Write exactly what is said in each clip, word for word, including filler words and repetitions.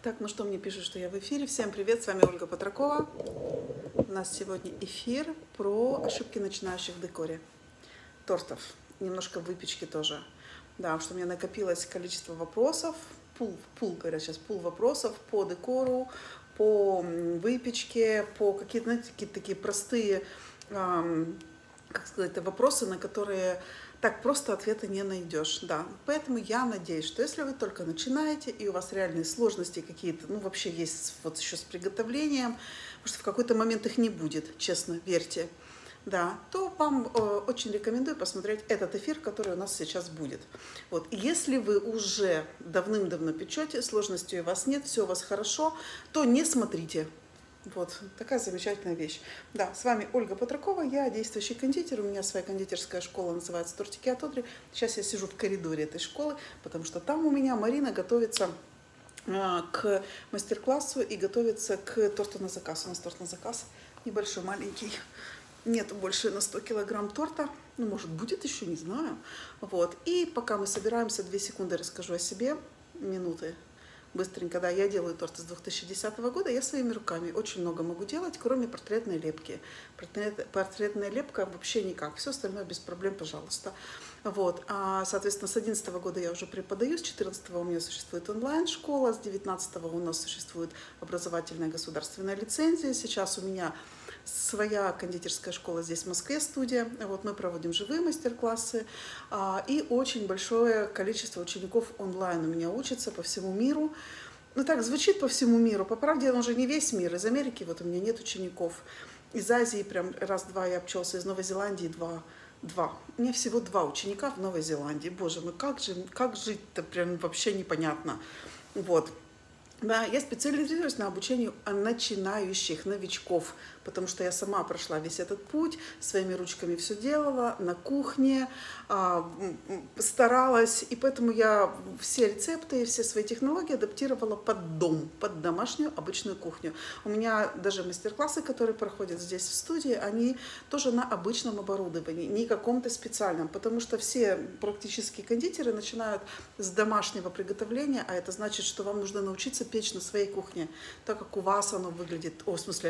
Так, ну что, мне пишут, что я в эфире. Всем привет, с вами Ольга Патракова. У нас сегодня эфир про ошибки начинающих в декоре тортов. Немножко выпечки тоже. Да, потому что у меня накопилось количество вопросов, пул, пул, говорят сейчас, пул вопросов по декору, по выпечке, по какие-то, знаете, какие-то такие простые, эм, как сказать, вопросы, на которые так просто ответа не найдешь, да. Поэтому я надеюсь, что если вы только начинаете, и у вас реальные сложности какие-то, ну, вообще есть вот еще с приготовлением, потому что в какой-то момент их не будет, честно, верьте, да, то вам э, очень рекомендую посмотреть этот эфир, который у нас сейчас будет. Вот, если вы уже давным-давно печете, сложностей у вас нет, все у вас хорошо, то не смотрите. Вот, такая замечательная вещь. Да, с вами Ольга Патракова, я действующий кондитер, у меня своя кондитерская школа, называется «Тортики от Одри». Сейчас я сижу в коридоре этой школы, потому что там у меня Марина готовится э, к мастер-классу и готовится к торту на заказ. У нас торт на заказ небольшой, маленький, нет больше на сто килограмм торта, ну, может, будет еще, не знаю. Вот, и пока мы собираемся, две секунды расскажу о себе, минуты. Быстренько, да, я делаю торты с две тысячи десятого года, я своими руками очень много могу делать, кроме портретной лепки. Портрет, портретная лепка вообще никак, все остальное без проблем, пожалуйста. Вот, а, соответственно, с две тысячи одиннадцатого года я уже преподаю, с две тысячи четырнадцатого у меня существует онлайн-школа, с две тысячи девятнадцатого у нас существует образовательная государственная лицензия, сейчас у меня своя кондитерская школа здесь, в Москве, студия. Вот мы проводим живые мастер-классы. А, и очень большое количество учеников онлайн у меня учатся по всему миру. Ну так, звучит по всему миру. По правде, он уже не весь мир. Из Америки вот у меня нет учеников. Из Азии прям раз-два я обчелся. Из Новой Зеландии два. Два. У меня всего два ученика в Новой Зеландии. Боже мой, как же, как жить-то прям вообще непонятно. Вот. Да, я специализируюсь на обучении начинающих, новичков, потому что я сама прошла весь этот путь, своими ручками все делала, на кухне, старалась, и поэтому я все рецепты и все свои технологии адаптировала под дом, под домашнюю обычную кухню. У меня даже мастер-классы, которые проходят здесь в студии, они тоже на обычном оборудовании, не каком-то специальном, потому что все практически кондитеры начинают с домашнего приготовления, а это значит, что вам нужно научиться печь на своей кухне, так как у вас оно выглядит, о, в смысле,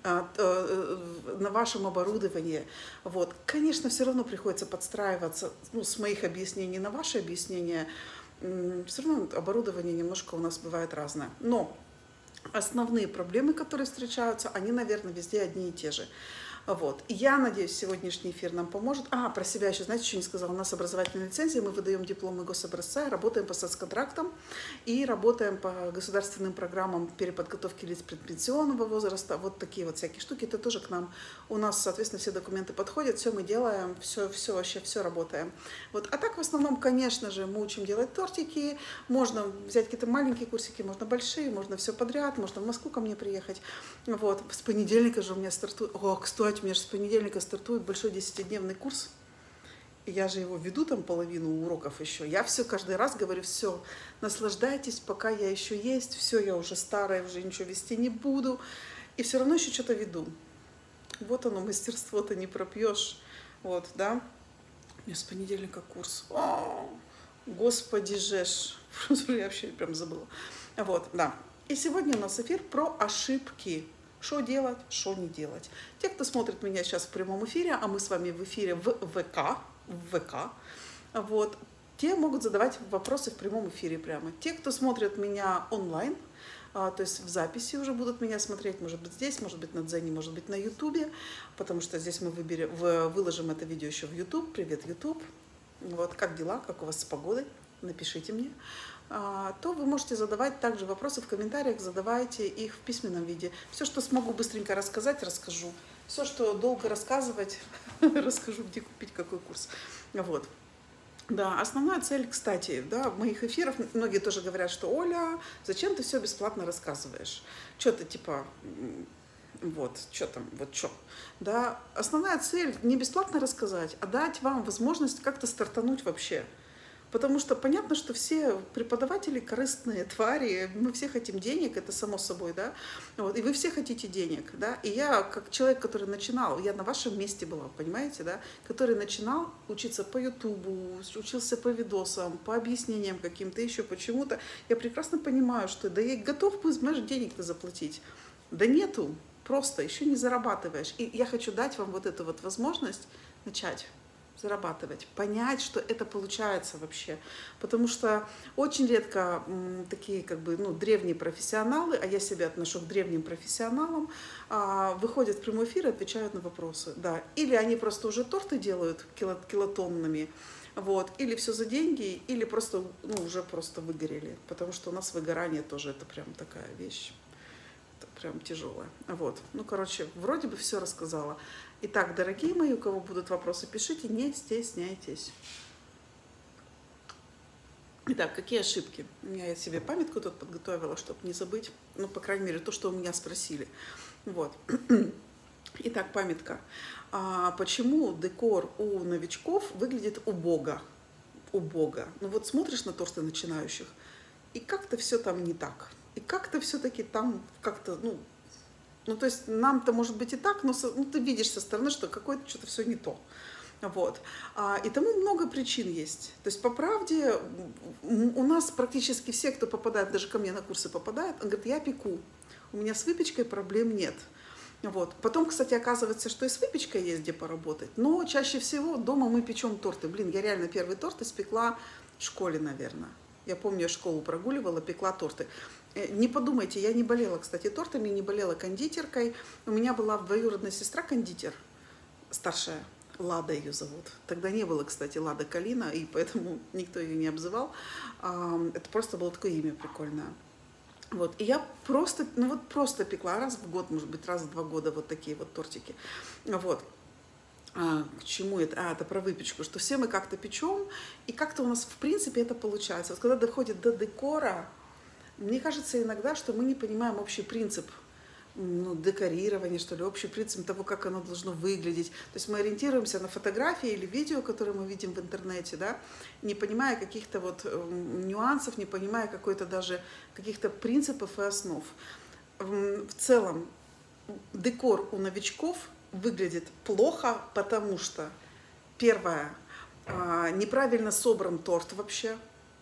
на вашем оборудовании. Вот. Конечно, все равно приходится подстраиваться, ну, с моих объяснений на ваши объяснения. Все равно оборудование немножко у нас бывает разное. Но основные проблемы, которые встречаются, они, наверное, везде одни и те же. Вот. И я надеюсь, сегодняшний эфир нам поможет. А, про себя еще, знаете, еще не сказала. У нас образовательная лицензия, мы выдаем дипломы гособразца, работаем по соцконтрактам и работаем по государственным программам переподготовки лиц предпенсионного возраста. Вот такие вот всякие штуки. Это тоже к нам. У нас, соответственно, все документы подходят, все мы делаем, все, все вообще, все работаем. Вот. А так, в основном, конечно же, мы учим делать тортики. Можно взять какие-то маленькие курсики, можно большие, можно все подряд, можно в Москву ко мне приехать. Вот. С понедельника же у меня стартует... О, кстати, у меня же с понедельника стартует большой десятидневный курс. И я же его веду, там половину уроков еще. Я все каждый раз говорю, все, наслаждайтесь, пока я еще есть, все, я уже старая, уже ничего вести не буду. И все равно еще что-то веду. Вот оно, мастерство-то не пропьешь. Вот, да. У меня с понедельника курс. О, господи жеш. Я вообще прям забыла. Вот, да. И сегодня у нас эфир про ошибки. Что делать, что не делать. Те, кто смотрит меня сейчас в прямом эфире, а мы с вами в эфире в ВК, в ВК, вот, те могут задавать вопросы в прямом эфире прямо. Те, кто смотрит меня онлайн, а, то есть в записи уже будут меня смотреть, может быть здесь, может быть на Дзене, может быть на Ютубе, потому что здесь мы выберем, выложим это видео еще в Ютуб. Привет, Ютуб. Вот, как дела, как у вас с погодой? Напишите мне. То вы можете задавать также вопросы в комментариях, задавайте их в письменном виде. Все, что смогу быстренько рассказать, расскажу. Все, что долго рассказывать, расскажу, где купить какой курс. Вот. Да, основная цель, кстати, да, моих эфиров, многие тоже говорят, что Оля, зачем ты все бесплатно рассказываешь? Что-то типа, вот, что там, вот что. Да, основная цель не бесплатно рассказать, а дать вам возможность как-то стартануть вообще. Потому что понятно, что все преподаватели корыстные твари, мы все хотим денег, это само собой, да, вот, и вы все хотите денег, да, и я, как человек, который начинал, я на вашем месте была, понимаете, да, который начинал учиться по Ютубу, учился по видосам, по объяснениям каким-то, еще почему-то, я прекрасно понимаю, что да я готов, знаешь, денег-то заплатить, да нету, просто еще не зарабатываешь, и я хочу дать вам вот эту вот возможность начать зарабатывать, понять, что это получается вообще. Потому что очень редко м, такие как бы ну, древние профессионалы, а я себя отношу к древним профессионалам, а, выходят в прямой эфир и отвечают на вопросы. Да. Или они просто уже торты делают кило, килотоннами, вот, или все за деньги, или просто, ну, уже просто выгорели. Потому что у нас выгорание тоже это прям такая вещь. Это прям тяжелая. Вот. Ну, короче, вроде бы все рассказала. Итак, дорогие мои, у кого будут вопросы, пишите, не стесняйтесь. Итак, какие ошибки? У меня я себе памятку тут подготовила, чтобы не забыть. Ну, по крайней мере, то, что у меня спросили. Вот. Итак, памятка. А почему декор у новичков выглядит убого? Убого. Ну вот смотришь на торты начинающих, и как-то все там не так. И как-то все-таки там как-то, ну, ну, то есть нам-то может быть и так, но ну, ты видишь со стороны, что какое-то что-то все не то. Вот. А, и тому много причин есть. То есть, по правде, у нас практически все, кто попадает, даже ко мне на курсы попадает, он говорит, я пеку, у меня с выпечкой проблем нет. Вот. Потом, кстати, оказывается, что и с выпечкой есть где поработать, но чаще всего дома мы печем торты. Блин, я реально первый торт испекла в школе, наверное. Я помню, я школу прогуливала, пекла торты. Не подумайте, я не болела, кстати, тортами, не болела кондитеркой. У меня была двоюродная сестра кондитер, старшая, Лада ее зовут. Тогда не было, кстати, Лада Калина, и поэтому никто ее не обзывал. Это просто было такое имя прикольное. Вот. И я просто, ну вот просто пекла раз в год, может быть, раз в два года вот такие вот тортики. Вот. А, к чему это? А, это про выпечку, что все мы как-то печем, и как-то у нас, в принципе, это получается. Вот когда доходит до декора, мне кажется иногда, что мы не понимаем общий принцип ну, декорирования, что ли, общий принцип того, как оно должно выглядеть. То есть мы ориентируемся на фотографии или видео, которые мы видим в интернете, да, не понимая каких-то вот нюансов, не понимая какой-то даже каких-то принципов и основ. В целом, декор у новичков выглядит плохо, потому что, первое, неправильно собран торт вообще.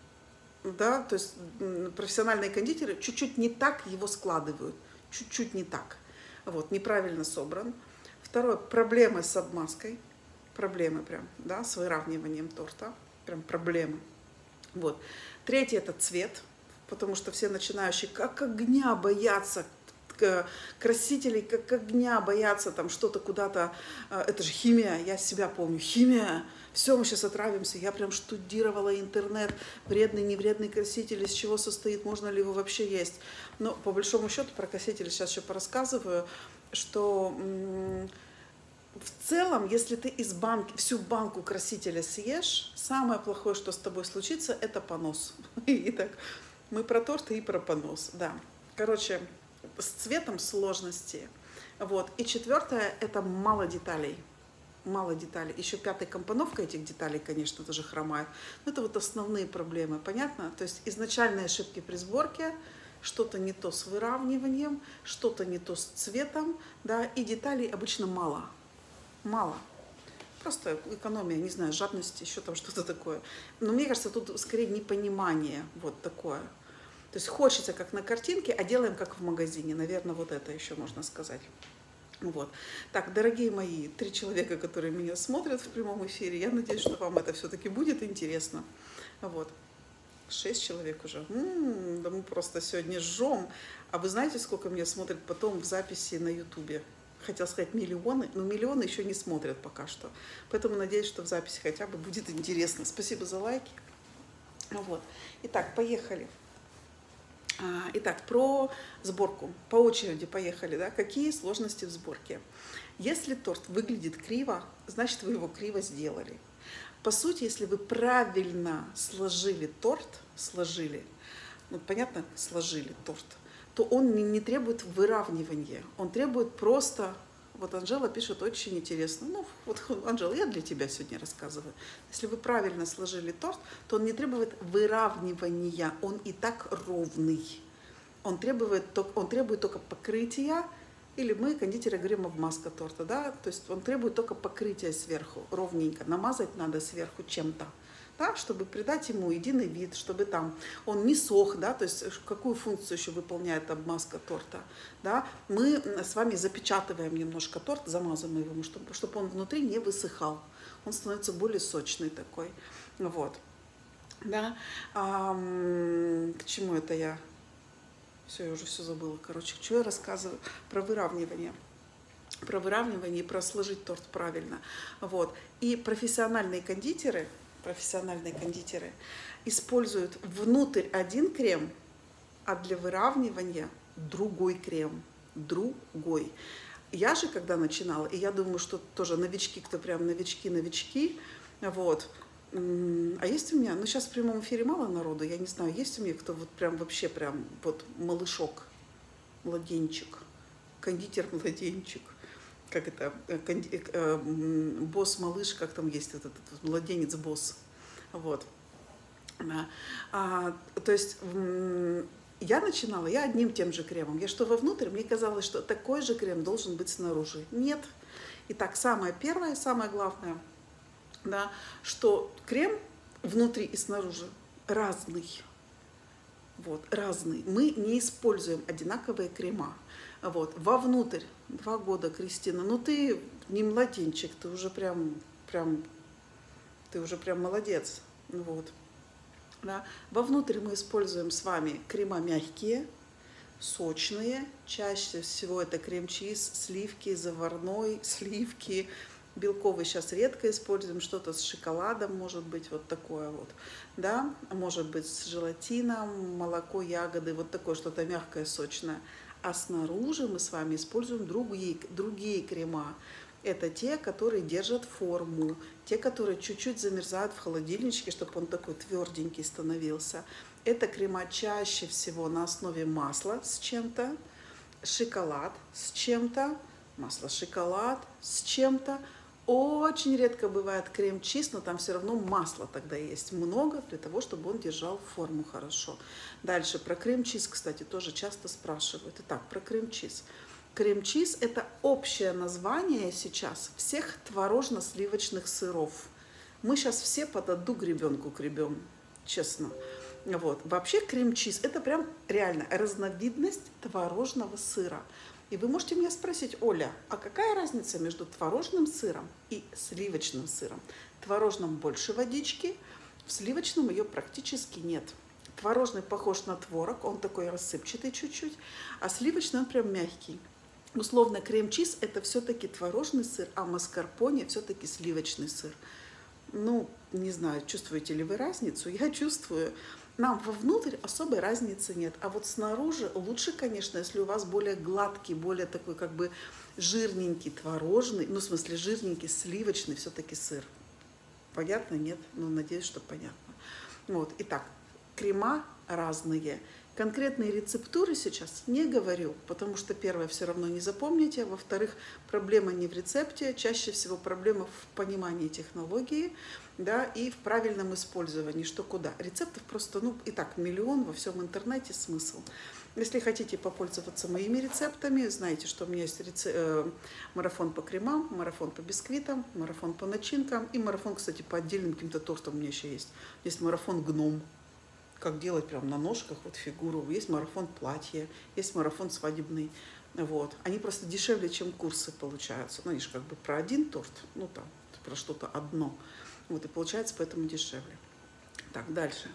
Да, то есть профессиональные кондитеры чуть-чуть не так его складывают, чуть-чуть не так, вот, неправильно собран. Второе, проблемы с обмазкой, проблемы прям, да, с выравниванием торта, прям проблемы. Вот. Третье, это цвет, потому что все начинающие как огня боятся, красителей как огня боятся там что-то куда-то, это же химия, я себя помню, химия. Все, мы сейчас отравимся. Я прям штудировала интернет, вредный, невредный краситель, из чего состоит, можно ли его вообще есть. Но по большому счету про красители сейчас еще порассказываю, что в целом, если ты из банки, всю банку красителя съешь, самое плохое, что с тобой случится, это понос. Итак, мы про торты и про понос, да. Короче, с цветом сложности. Вот. И четвертое, это мало деталей. Мало деталей. Еще пятая компоновка этих деталей, конечно, тоже хромает. Но это вот основные проблемы, понятно? То есть изначальные ошибки при сборке, что-то не то с выравниванием, что-то не то с цветом, да, и деталей обычно мало. Мало. Просто экономия, не знаю, жадность, еще там что-то такое. Но мне кажется, тут скорее непонимание вот такое. То есть хочется как на картинке, а делаем как в магазине. Наверное, вот это еще можно сказать. Вот. Так, дорогие мои, три человека, которые меня смотрят в прямом эфире, я надеюсь, что вам это все-таки будет интересно. Вот. Шесть человек уже. М-м, да мы просто сегодня жжем. А вы знаете, сколько меня смотрят потом в записи на ютубе? Хотел сказать миллионы, но миллионы еще не смотрят пока что. Поэтому надеюсь, что в записи хотя бы будет интересно. Спасибо за лайки. Вот. Итак, поехали. Итак, про сборку. По очереди поехали. Да? Какие сложности в сборке? Если торт выглядит криво, значит, вы его криво сделали. По сути, если вы правильно сложили торт, сложили, ну, понятно, сложили торт, то он не, не требует выравнивания. Он требует просто Вот Анжела пишет очень интересно. Ну, вот, Анжела, я для тебя сегодня рассказываю. Если вы правильно сложили торт, то он не требует выравнивания, он и так ровный. Он требует, он требует только покрытия, или мы, кондитеры, говорим обмазка торта, да, то есть он требует только покрытия сверху, ровненько, намазать надо сверху чем-то, да, чтобы придать ему единый вид, чтобы там он не сох, да, то есть какую функцию еще выполняет обмазка торта, да, мы с вами запечатываем немножко торт, замазываем его, чтобы, чтобы он внутри не высыхал, он становится более сочный такой, вот, да, а, к чему это я? Все, я уже все забыла. Короче, что я рассказываю? Про выравнивание. Про выравнивание и про сложить торт правильно. Вот. И профессиональные кондитеры, профессиональные кондитеры используют внутрь один крем, а для выравнивания другой крем. Другой. Я же, когда начинала, и я думаю, что тоже новички, кто прям новички-новички, вот, а есть у меня, ну сейчас в прямом эфире мало народу, я не знаю, есть у меня кто вот прям вообще прям вот малышок, младенчик, кондитер-младенчик, как это, конди, э, босс-малыш, как там есть вот этот вот, младенец-босс, вот. А, то есть я начинала, я одним тем же кремом, я что вовнутрь, мне казалось, что такой же крем должен быть снаружи. Нет. Итак, самое первое, самое главное, да, что крем внутри и снаружи разный. Вот, разный. Мы не используем одинаковые крема. Вот, вовнутрь, два года, Кристина, ну ты не младенчик, ты уже прям, прям, ты уже прям молодец. Вот. Да. Вовнутрь мы используем с вами крема мягкие, сочные. Чаще всего это крем-чиз, сливки, заварной, сливки. Белковый сейчас редко используем, что-то с шоколадом, может быть, вот такое вот, да, может быть, с желатином, молоко, ягоды, вот такое что-то мягкое, сочное. А снаружи мы с вами используем другие, другие крема. Это те, которые держат форму, те, которые чуть-чуть замерзают в холодильничке, чтобы он такой тверденький становился. Это крема чаще всего на основе масла с чем-то, шоколад с чем-то, масло, шоколад с чем-то. Очень редко бывает крем-чиз, но там все равно масла тогда есть много, для того, чтобы он держал форму хорошо. Дальше про крем-чиз, кстати, тоже часто спрашивают. Итак, про крем-чиз. Крем-чиз – это общее название сейчас всех творожно-сливочных сыров. Мы сейчас все под одну гребенку гребем, честно. Вот. Вообще крем-чиз – это прям реально разновидность творожного сыра. И вы можете меня спросить: Оля, а какая разница между творожным сыром и сливочным сыром? В творожном больше водички, в сливочном ее практически нет. Творожный похож на творог, он такой рассыпчатый чуть-чуть, а сливочный он прям мягкий. Условно, крем-чиз – это все-таки творожный сыр, а маскарпоне все-таки сливочный сыр. Ну, не знаю, чувствуете ли вы разницу? Я чувствую. Нам вовнутрь особой разницы нет. А вот снаружи лучше, конечно, если у вас более гладкий, более такой как бы жирненький творожный, ну, в смысле жирненький сливочный все-таки сыр. Понятно? Нет? Ну, надеюсь, что понятно. Вот. Итак, крема разные. Конкретные рецептуры сейчас не говорю, потому что, первое, все равно не запомните, во-вторых, проблема не в рецепте, чаще всего проблема в понимании технологии, да, и в правильном использовании, что куда. Рецептов просто, ну, и так миллион во всем интернете, смысл. Если хотите попользоваться моими рецептами, знаете, что у меня есть рецеп... э, марафон по кремам, марафон по бисквитам, марафон по начинкам и марафон, кстати, по отдельным каким-то тортам у меня еще есть. Есть марафон гном. Как делать прям на ножках вот фигуру. Есть марафон платья, есть марафон свадебный. Вот. Они просто дешевле, чем курсы получаются. Ну, они же как бы про один торт, ну там, про что-то одно. Вот, и получается поэтому дешевле. Так, дальше.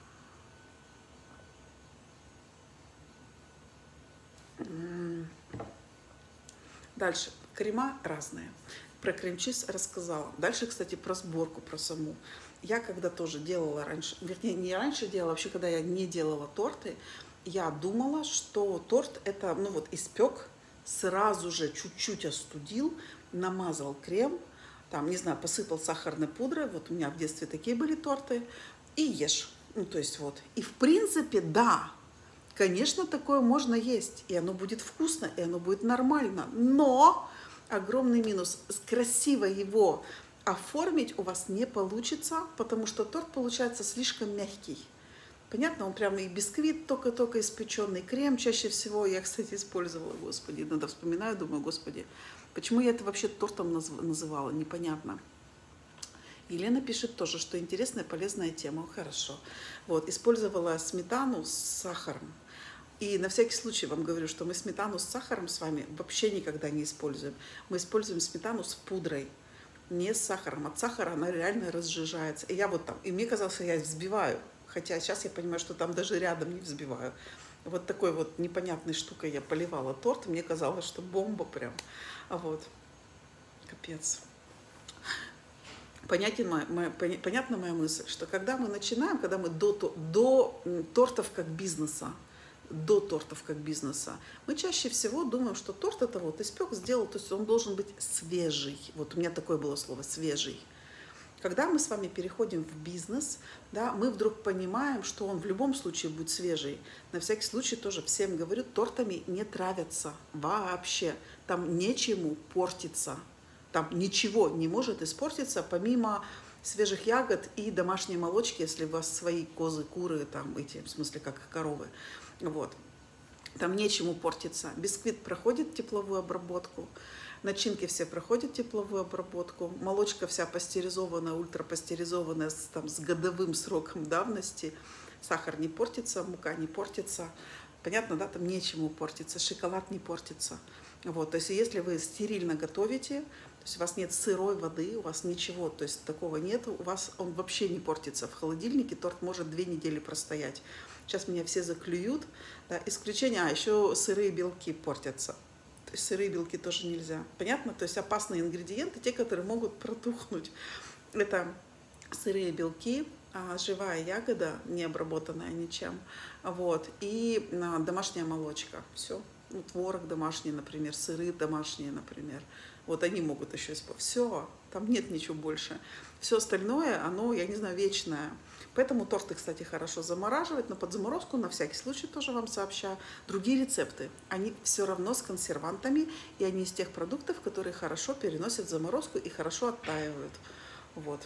Дальше. Крема разные. Про крем-чиз рассказала. Дальше, кстати, про сборку, про саму. Я когда тоже делала раньше, вернее, не раньше делала, вообще, когда я не делала торты, я думала, что торт это, ну вот, испек, сразу же чуть-чуть остудил, намазал крем, там, не знаю, посыпал сахарной пудрой, вот у меня в детстве такие были торты, и ешь. Ну, то есть вот. И в принципе, да, конечно, такое можно есть, и оно будет вкусно, и оно будет нормально, но огромный минус. Красиво его оформить у вас не получится, потому что торт получается слишком мягкий. Понятно, он прямо и бисквит только-только испеченный, крем чаще всего, я, кстати, использовала, господи, иногда вспоминаю, думаю, господи, почему я это вообще тортом называла, непонятно. Елена пишет тоже, что интересная, полезная тема, хорошо. Вот, использовала сметану с сахаром. И на всякий случай вам говорю, что мы сметану с сахаром с вами вообще никогда не используем. Мы используем сметану с пудрой, не с сахаром. От сахара она реально разжижается. И я вот там, и мне казалось, что я взбиваю. Хотя сейчас я понимаю, что там даже рядом не взбиваю. Вот такой вот непонятной штукой я поливала торт. Мне казалось, что бомба прям. А вот, капец. Понятен моя, моя, понятна моя мысль, что когда мы начинаем, когда мы до, до тортов как бизнеса, до тортов как бизнеса, мы чаще всего думаем, что торт это вот испек, сделал, то есть он должен быть свежий. Вот у меня такое было слово «свежий». Когда мы с вами переходим в бизнес, да, мы вдруг понимаем, что он в любом случае будет свежий. На всякий случай тоже всем говорю, тортами не травятся вообще. Там нечему портиться. Там ничего не может испортиться, помимо свежих ягод и домашней молочки, если у вас свои козы, куры, там эти, в смысле, как коровы. Вот. Там нечему портиться. Бисквит проходит тепловую обработку, начинки все проходят тепловую обработку, молочка вся пастеризованная, ультрапастеризованная, с, там, с годовым сроком давности, сахар не портится, мука не портится. Понятно, да, там нечему портиться, шоколад не портится. Вот, то есть если вы стерильно готовите, то есть у вас нет сырой воды, у вас ничего, то есть такого нет, у вас он вообще не портится. В холодильнике торт может две недели простоять. Сейчас меня все заклюют. Да, исключение, а еще сырые белки портятся. То есть сырые белки тоже нельзя. Понятно? То есть опасные ингредиенты, те, которые могут протухнуть. Это сырые белки, живая ягода, не обработанная ничем, вот, и домашняя молочка. Все. Ну, творог домашний, например, сыры домашние, например. Вот они могут еще использовать. Все, там нет ничего больше. Все остальное, оно, я не знаю, вечное. Поэтому торты, кстати, хорошо замораживать, но под заморозку на всякий случай тоже вам сообщаю. Другие рецепты, они все равно с консервантами, и они из тех продуктов, которые хорошо переносят заморозку и хорошо оттаивают. Вот.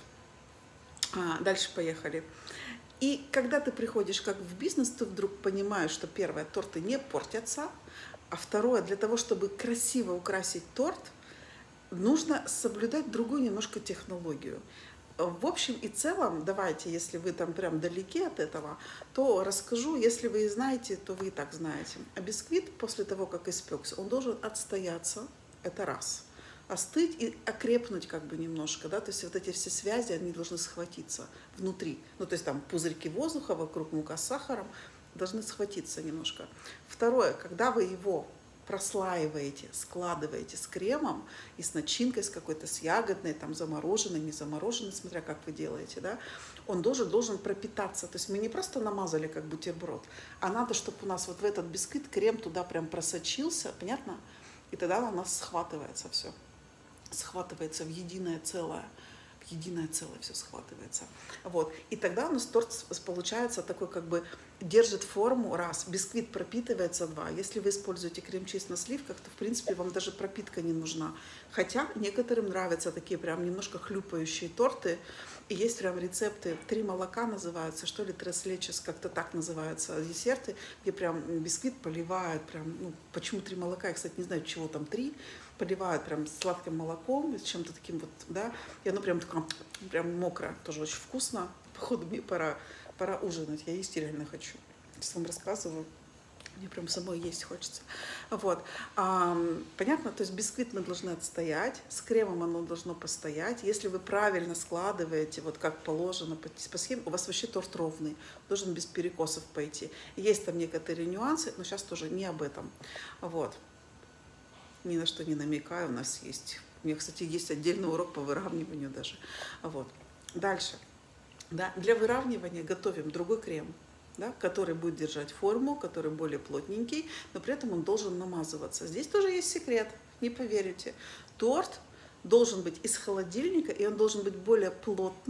А, дальше поехали. И когда ты приходишь как в бизнес, ты вдруг понимаешь, что первое, торты не портятся, а второе, для того, чтобы красиво украсить торт, нужно соблюдать другую немножко технологию. В общем и целом, давайте, если вы там прям далеки от этого, то расскажу, если вы и знаете, то вы и так знаете. А бисквит после того, как испекся, он должен отстояться, это раз. Остыть и окрепнуть как бы немножко, да, то есть вот эти все связи, они должны схватиться внутри. Ну, то есть там пузырьки воздуха вокруг, мука с сахаром должны схватиться немножко. Второе, когда вы его прослаиваете, складываете с кремом и с начинкой, с какой-то, с ягодной, там, замороженной, не замороженной, смотря как вы делаете, да, он должен, должен пропитаться. То есть мы не просто намазали как бутерброд, а надо, чтобы у нас вот в этот бисквит крем туда прям просочился, понятно? И тогда у нас схватывается все. Схватывается в единое целое. В единое целое все схватывается. Вот. И тогда у нас торт получается такой, как бы держит форму, раз. Бисквит пропитывается, два. Если вы используете крем-чиз на сливках, то, в принципе, вам даже пропитка не нужна. Хотя некоторым нравятся такие прям немножко хлюпающие торты. И есть прям рецепты, три молока называются, что ли, tres leches, как-то так называются десерты, где прям бисквит поливают, прям, ну, почему три молока, я, кстати, не знаю, чего там три, поливают прям сладким молоком, с чем-то таким вот, да, и оно прям такое, прям мокрое, тоже очень вкусно. Походу, мне пора, пора ужинать, я есть реально хочу. Сейчас вам рассказываю. Мне прям самой есть хочется. Вот. А, понятно? То есть бисквит мы должны отстоять, с кремом оно должно постоять. Если вы правильно складываете, вот как положено по, по схеме, у вас вообще торт ровный, должен без перекосов пойти. Есть там некоторые нюансы, но сейчас тоже не об этом. Вот. Ни на что не намекаю, у нас есть. У меня, кстати, есть отдельный урок по выравниванию даже. Вот. Дальше. Да, для выравнивания готовим другой крем. Да, который будет держать форму, который более плотненький, но при этом он должен намазываться. Здесь тоже есть секрет, не поверите. Торт должен быть из холодильника, и он должен быть более плотный,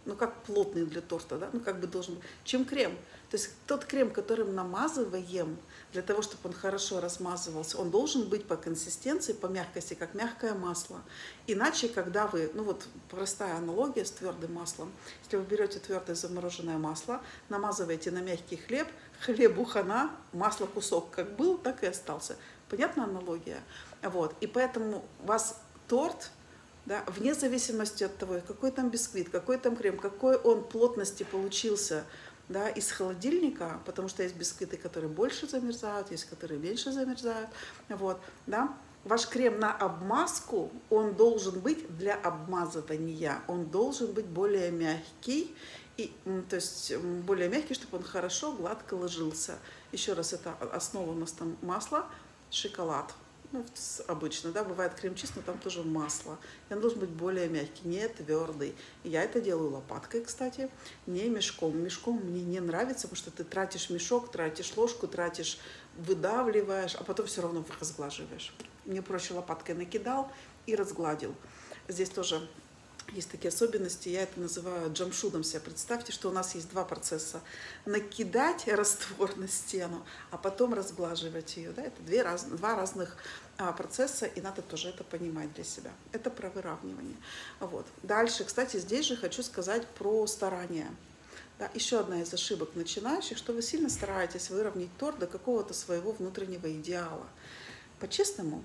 ну как плотный для торта, да, ну как бы должен быть, чем крем. То есть тот крем, которым намазываем, для того, чтобы он хорошо размазывался, он должен быть по консистенции, по мягкости, как мягкое масло. Иначе, когда вы, ну вот простая аналогия с твердым маслом, если вы берете твердое замороженное масло, намазываете на мягкий хлеб, хлебу хана, масло кусок как был, так и остался. Понятна аналогия? Вот. И поэтому у вас торт, да, вне зависимости от того, какой там бисквит, какой там крем, какой он плотности получился, да, из холодильника, потому что есть бисквиты, которые больше замерзают, есть, которые меньше замерзают. Вот, да. Ваш крем на обмазку, он должен быть для обмазывания, он должен быть более мягкий, и, то есть более мягкий, чтобы он хорошо, гладко ложился. Еще раз, это основа у нас там масло, шоколад. Ну, обычно, да, бывает крем-чиз, но там тоже масло. И он должен быть более мягкий, не твердый. И я это делаю лопаткой, кстати, не мешком. Мешком мне не нравится, потому что ты тратишь мешок, тратишь ложку, тратишь, выдавливаешь, а потом все равно разглаживаешь. Мне проще лопаткой накидал и разгладил. Здесь тоже есть такие особенности, я это называю джамшудом себя. Представьте, что у нас есть два процесса. Накидать раствор на стену, а потом разглаживать ее. Да? Это две раз, два разных а, процесса, и надо тоже это понимать для себя. Это про выравнивание. Вот. Дальше, кстати, здесь же хочу сказать про старание. Да, еще одна из ошибок начинающих, что вы сильно стараетесь выровнять торт до какого-то своего внутреннего идеала. По-честному,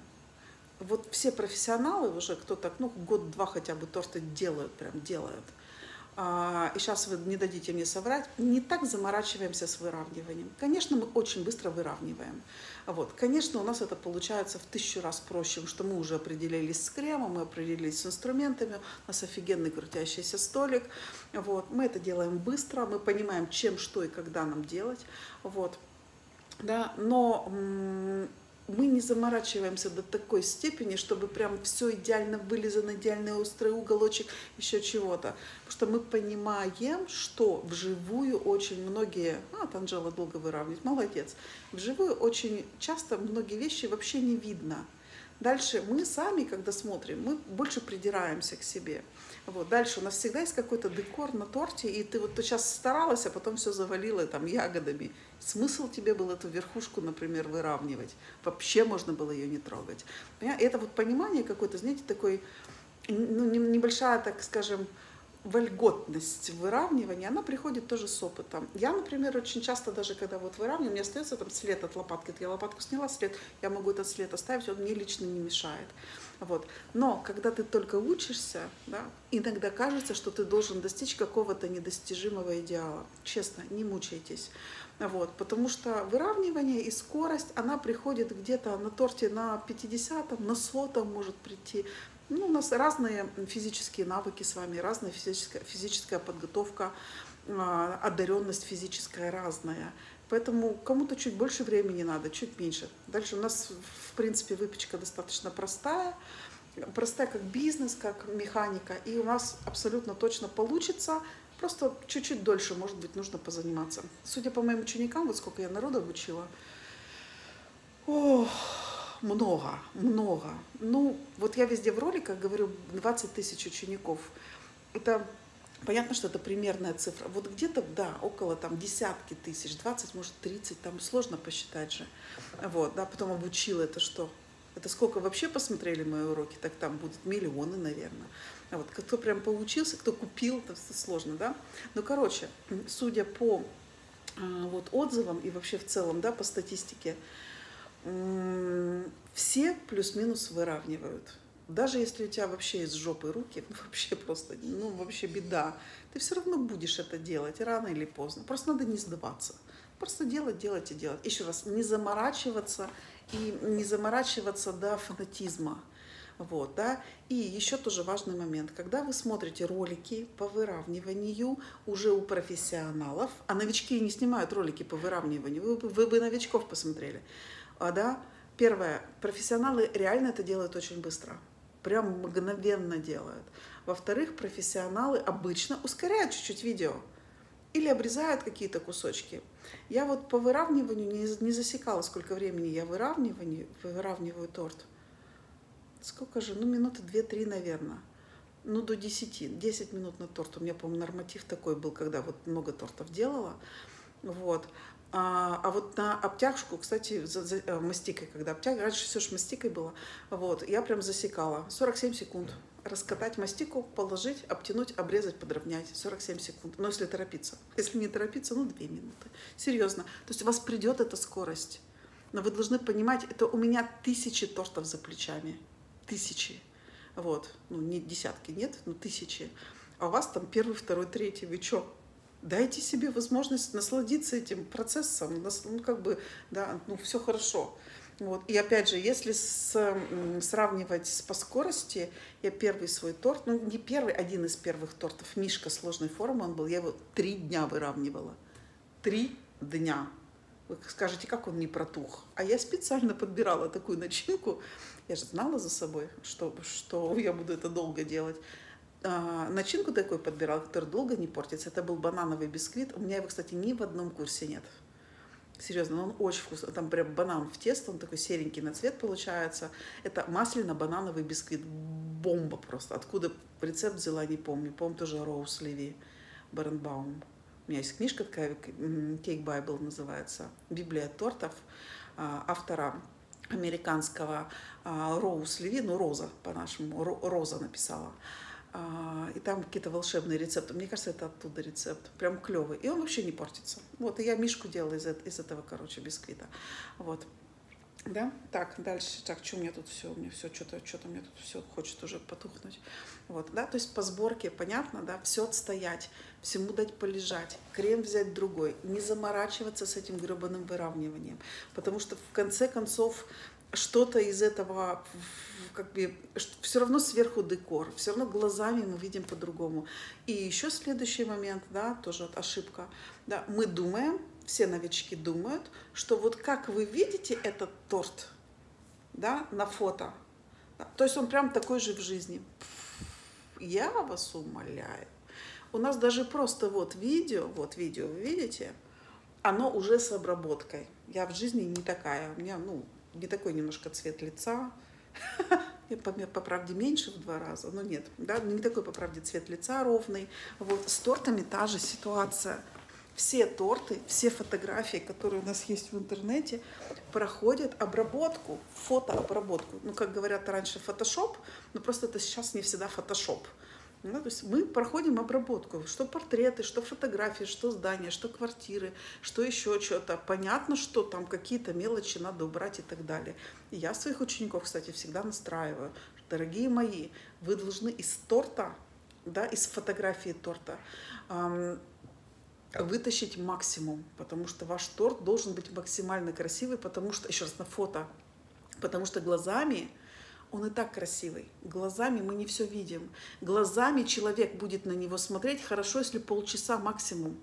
вот все профессионалы уже, кто так, ну, год-два хотя бы торты делают, прям делают. А, и сейчас вы не дадите мне соврать, не так заморачиваемся с выравниванием. Конечно, мы очень быстро выравниваем. Вот. Конечно, у нас это получается в тысячу раз проще, потому что мы уже определились с кремом, мы определились с инструментами, у нас офигенный крутящийся столик. Вот. Мы это делаем быстро, мы понимаем, чем, что и когда нам делать. Вот. Да. Но мы не заморачиваемся до такой степени, чтобы прям все идеально вылизано, идеальный острый уголочек, еще чего-то. Потому что мы понимаем, что вживую очень многие... А, Анжела долго выравнивает, молодец. Вживую очень часто многие вещи вообще не видно. Дальше мы сами, когда смотрим, мы больше придираемся к себе. Вот. Дальше у нас всегда есть какой-то декор на торте, и ты вот ты сейчас старалась, а потом все завалила там ягодами. Смысл тебе был эту верхушку, например, выравнивать? Вообще можно было ее не трогать. И это вот понимание какое-то, знаете, такой, ну, небольшая, так скажем, вольготность выравнивания, она приходит тоже с опытом. Я, например, очень часто, даже когда вот выравниваю, у меня остается там след от лопатки, я лопатку сняла, след, я могу этот след оставить, он мне лично не мешает. Вот. Но когда ты только учишься, да, иногда кажется, что ты должен достичь какого-то недостижимого идеала. Честно, не мучайтесь. Вот, потому что выравнивание и скорость, она приходит где-то на торте на пятидесятом, на сотом может прийти. Ну, у нас разные физические навыки с вами, разная физическая, физическая подготовка, одаренность физическая разная. Поэтому кому-то чуть больше времени надо, чуть меньше. Дальше у нас, в принципе, выпечка достаточно простая. Простая как бизнес, как механика. И у нас абсолютно точно получится. Просто чуть-чуть дольше, может быть, нужно позаниматься. Судя по моим ученикам, вот сколько я народу обучила, ох, много, много. Ну, вот я везде в роликах говорю двадцать тысяч учеников. Это понятно, что это примерная цифра. Вот где-то, да, около там десятки тысяч, двадцать, может, тридцать, там сложно посчитать же. Вот, да, потом обучила это что? Это сколько вообще посмотрели мои уроки, так там будет миллионы, наверное. А вот кто прям поучился, кто купил, это сложно, да? Ну, короче, судя по вот отзывам и вообще в целом, да, по статистике, все плюс-минус выравнивают. Даже если у тебя вообще из жопы руки, ну, вообще просто, ну, вообще беда, ты все равно будешь это делать рано или поздно. Просто надо не сдаваться. Просто делать, делать и делать. Еще раз, не заморачиваться и не заморачиваться до фанатизма. Вот, да. И еще тоже важный момент. Когда вы смотрите ролики по выравниванию уже у профессионалов, а новички не снимают ролики по выравниванию, вы, вы бы новичков посмотрели, а, да. Первое, профессионалы реально это делают очень быстро. Прям мгновенно делают. Во-вторых, профессионалы обычно ускоряют чуть-чуть видео или обрезают какие-то кусочки. Я вот по выравниванию не, не засекала, сколько времени я выравниваю, выравниваю торт. Сколько же? Ну, минуты две-три, наверное. ну, до десяти, десять минут на торт. У меня, по-моему, норматив такой был, когда вот много тортов делала. Вот. А, а вот на обтяжку, кстати, за, за, э, мастикой, когда обтяга, раньше все же мастикой было, вот, я прям засекала. сорок семь секунд. Раскатать мастику, положить, обтянуть, обрезать, подровнять. сорок семь секунд. Но если торопиться. Если не торопиться, ну, две минуты. Серьезно. То есть у вас придет эта скорость. Но вы должны понимать, это у меня тысячи тортов за плечами. Тысячи. Вот. Ну, не десятки, нет, но тысячи. А у вас там первый, второй, третий. Вы что? Дайте себе возможность насладиться этим процессом, ну, как бы, да, ну, все хорошо. Вот. И опять же, если с, сравнивать с, по скорости, я первый свой торт, ну, не первый, один из первых тортов, Мишка сложной формы он был, я его три дня выравнивала. Три дня. Вы скажете, как он не протух? А я специально подбирала такую начинку, я же знала за собой, что, что я буду это долго делать. Начинку такой подбирала, которая долго не портится. Это был банановый бисквит. У меня его, кстати, ни в одном курсе нет. Серьезно, но он очень вкусный. Там прям банан в тесто, он такой серенький на цвет получается. Это масляно-банановый бисквит. Бомба просто. Откуда рецепт взяла, не помню. Помню тоже Роуз Леви Баренбаум. У меня есть книжка такая, Cake Bible называется. Библия тортов автора американского Роуз Леви, ну Роза по-нашему, Роза написала. И там какие-то волшебные рецепты. Мне кажется, это оттуда рецепт. Прям клевый. И он вообще не портится. Вот, и я Мишку делала из, из этого, короче, бисквита. Вот. Да? Так, дальше. Так, что у меня тут все? У меня все, что-то, что-то у меня тут все хочет уже потухнуть. Вот, да? То есть по сборке, понятно, да? Все отстоять, всему дать полежать, крем взять другой, не заморачиваться с этим гребаным выравниванием. Потому что в конце концов что-то из этого, как бы, все равно сверху декор, все равно глазами мы видим по-другому. И еще следующий момент, да, тоже ошибка, да, мы думаем, все новички думают, что вот как вы видите этот торт, да, на фото, да, то есть он прям такой же в жизни. Я вас умоляю. У нас даже просто вот видео, вот видео, вы видите, оно уже с обработкой. Я в жизни не такая, у меня, ну, не такой немножко цвет лица, по, по правде меньше в два раза, но нет, да, не такой по правде цвет лица ровный. Вот с тортами та же ситуация. Все торты, все фотографии, которые у нас есть в интернете, проходят обработку, фотообработку. Ну, как говорят раньше, фотошоп, но просто это сейчас не всегда фотошоп. Ну, то есть мы проходим обработку, что портреты, что фотографии, что здания, что квартиры, что еще что-то. Понятно, что там какие-то мелочи надо убрать и так далее. И я своих учеников, кстати, всегда настраиваю. Дорогие мои, вы должны из торта, да, из фотографии торта эм, вытащить максимум, потому что ваш торт должен быть максимально красивый, потому что, еще раз, на фото, потому что глазами он и так красивый. Глазами мы не все видим. Глазами человек будет на него смотреть хорошо, если полчаса максимум.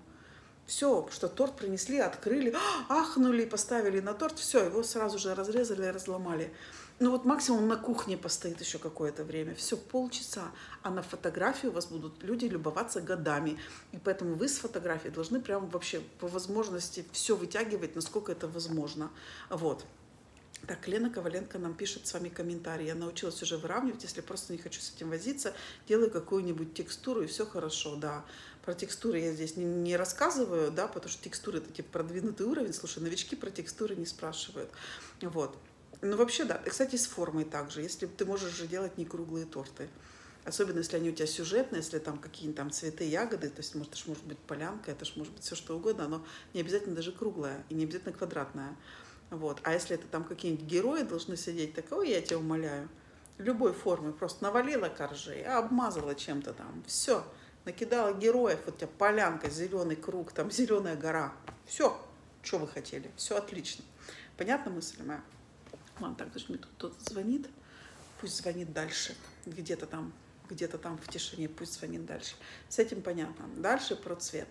Все, что торт принесли, открыли, ахнули, поставили на торт, все, его сразу же разрезали, разломали. Ну вот максимум на кухне постоит еще какое-то время. Все, полчаса. А на фотографии у вас будут люди любоваться годами. И поэтому вы с фотографией должны прям вообще по возможности все вытягивать, насколько это возможно. Вот. Так, Лена Коваленко нам пишет с вами комментарий. Я научилась уже выравнивать, если просто не хочу с этим возиться, делаю какую-нибудь текстуру, и все хорошо, да. Про текстуры я здесь не, не рассказываю, да, потому что текстуры это типа продвинутый уровень. Слушай, новички про текстуры не спрашивают. Вот. Ну, вообще, да. И, кстати, с формой также. Если ты можешь же делать не круглые торты. Особенно, если они у тебя сюжетные, если там какие-нибудь там цветы, ягоды, то есть, может, это ж может быть полянка, это ж может быть все что угодно, но не обязательно даже круглая и не обязательно квадратная. Вот. А если это там какие-нибудь герои должны сидеть, такого я тебя умоляю. Любой формы. Просто навалила коржей, обмазала чем-то там. Все. Накидала героев. Вот у тебя полянка, зеленый круг, там зеленая гора. Все. Что вы хотели? Все отлично. Понятна мысль моя? Ладно, так, даже мне тут кто-то звонит. Пусть звонит дальше. Где-то там, где-то там в тишине. Пусть звонит дальше. С этим понятно. Дальше про цвет.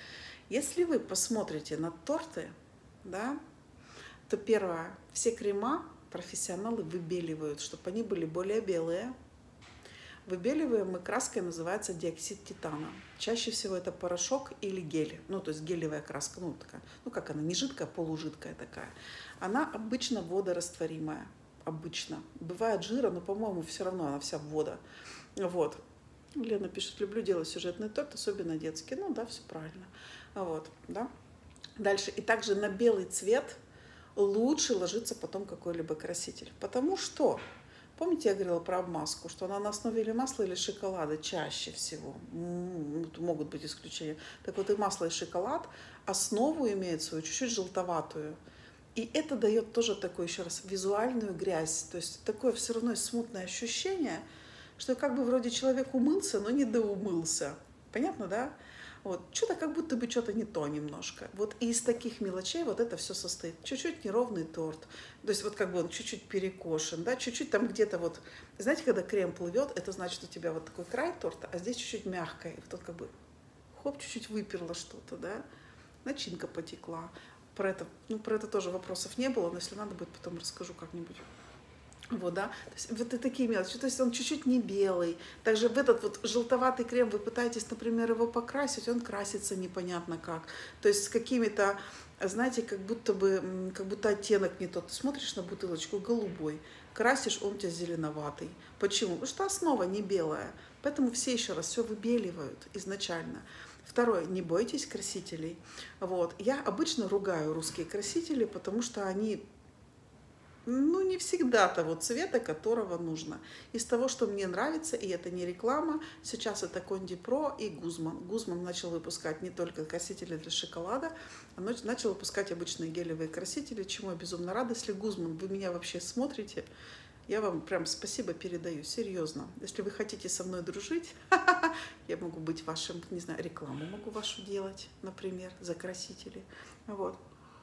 Если вы посмотрите на торты, да, то первое, все крема профессионалы выбеливают, чтобы они были более белые. Выбеливаем мы краской, называется диоксид титана. Чаще всего это порошок или гель, ну то есть гелевая краска, ну такая, ну как она, не жидкая, полужидкая такая. Она обычно водорастворимая, обычно. Бывает жира, но, по-моему, все равно она вся вода. Вот. Лена пишет, люблю делать сюжетный торт, особенно детский. Ну да, все правильно. Вот, да. Дальше. И также на белый цвет лучше ложится потом какой-либо краситель. Потому что, помните, я говорила про обмазку, что она на основе или масла, или шоколада чаще всего. М-м, могут быть исключения. Так вот и масло, и шоколад основу имеют свою чуть-чуть желтоватую. И это дает тоже такое, еще раз, визуальную грязь. То есть такое все равно смутное ощущение, что как бы вроде человек умылся, но не доумылся. Понятно, да? Вот. Что-то как будто бы что-то не то немножко. Вот и из таких мелочей вот это все состоит. Чуть-чуть неровный торт. То есть вот как бы он чуть-чуть перекошен, да, чуть-чуть там где-то вот... Знаете, когда крем плывет, это значит у тебя вот такой край торта, а здесь чуть-чуть мягкое. Вот как бы хоп, чуть-чуть выперло что-то, да. Начинка потекла. Про это, ну, про это тоже вопросов не было, но если надо будет, потом расскажу как-нибудь. Вот, да, то есть вот и такие мелочи, то есть он чуть-чуть не белый. Также в этот вот желтоватый крем вы пытаетесь, например, его покрасить, он красится непонятно как. То есть с какими-то, знаете, как будто бы, как будто оттенок не тот. Ты смотришь на бутылочку голубой, красишь, он у тебя зеленоватый. Почему? Потому что основа не белая. Поэтому все еще раз все выбеливают изначально. Второе, не бойтесь красителей. Вот. Я обычно ругаю русские красители, потому что они... ну, не всегда того цвета, которого нужно. Из того, что мне нравится, и это не реклама, сейчас это Конди Про и Гузман. Гузман начал выпускать не только красители для шоколада, а начал выпускать обычные гелевые красители, чему я безумно рада. Если Гузман, вы меня вообще смотрите, я вам прям спасибо передаю, серьезно. Если вы хотите со мной дружить, я могу быть вашим, не знаю, рекламу могу вашу делать, например, за красители. Вот.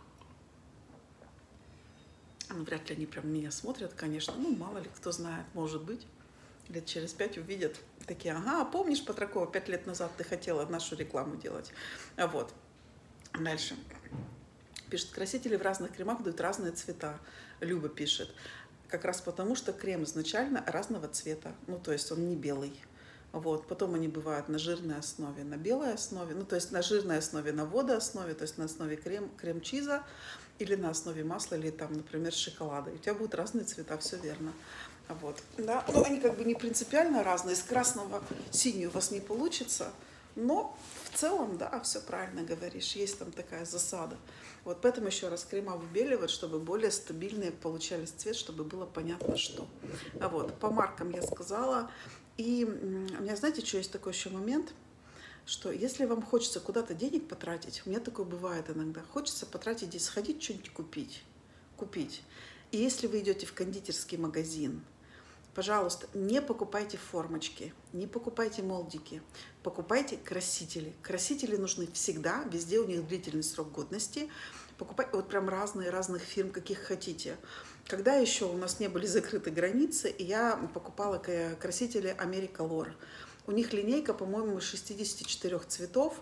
Ну, вряд ли они прям меня смотрят, конечно. Ну, мало ли, кто знает, может быть. Лет через пять увидят, такие, ага, помнишь, Патракова, пять лет назад ты хотела нашу рекламу делать. Вот. Дальше. Пишет, красители в разных кремах дают разные цвета. Люба пишет. Как раз потому, что крем изначально разного цвета. Ну, то есть он не белый. Вот. Потом они бывают на жирной основе, на белой основе. Ну, то есть на жирной основе, на водооснове, то есть на основе крем, крем-чиза. Или на основе масла, или там, например, шоколада. И у тебя будут разные цвета, все верно. Вот. Да? Но они как бы не принципиально разные. Из красного синий у вас не получится. Но в целом, да, все правильно говоришь. Есть там такая засада. Вот поэтому еще раз крема выбеливают, чтобы более стабильные получались цвет, чтобы было понятно, что. А вот, по маркам я сказала. И у меня, знаете, что есть такой еще момент? Что если вам хочется куда-то денег потратить, у меня такое бывает иногда, хочется потратить здесь, сходить что-нибудь купить, купить. И если вы идете в кондитерский магазин, пожалуйста, не покупайте формочки, не покупайте молдики, покупайте красители. Красители нужны всегда, везде у них длительный срок годности. Покупайте вот прям разные, разных фирм, каких хотите. Когда еще у нас не были закрыты границы, и я покупала красители Америколор. У них линейка, по-моему, из шестидесяти четырёх цветов,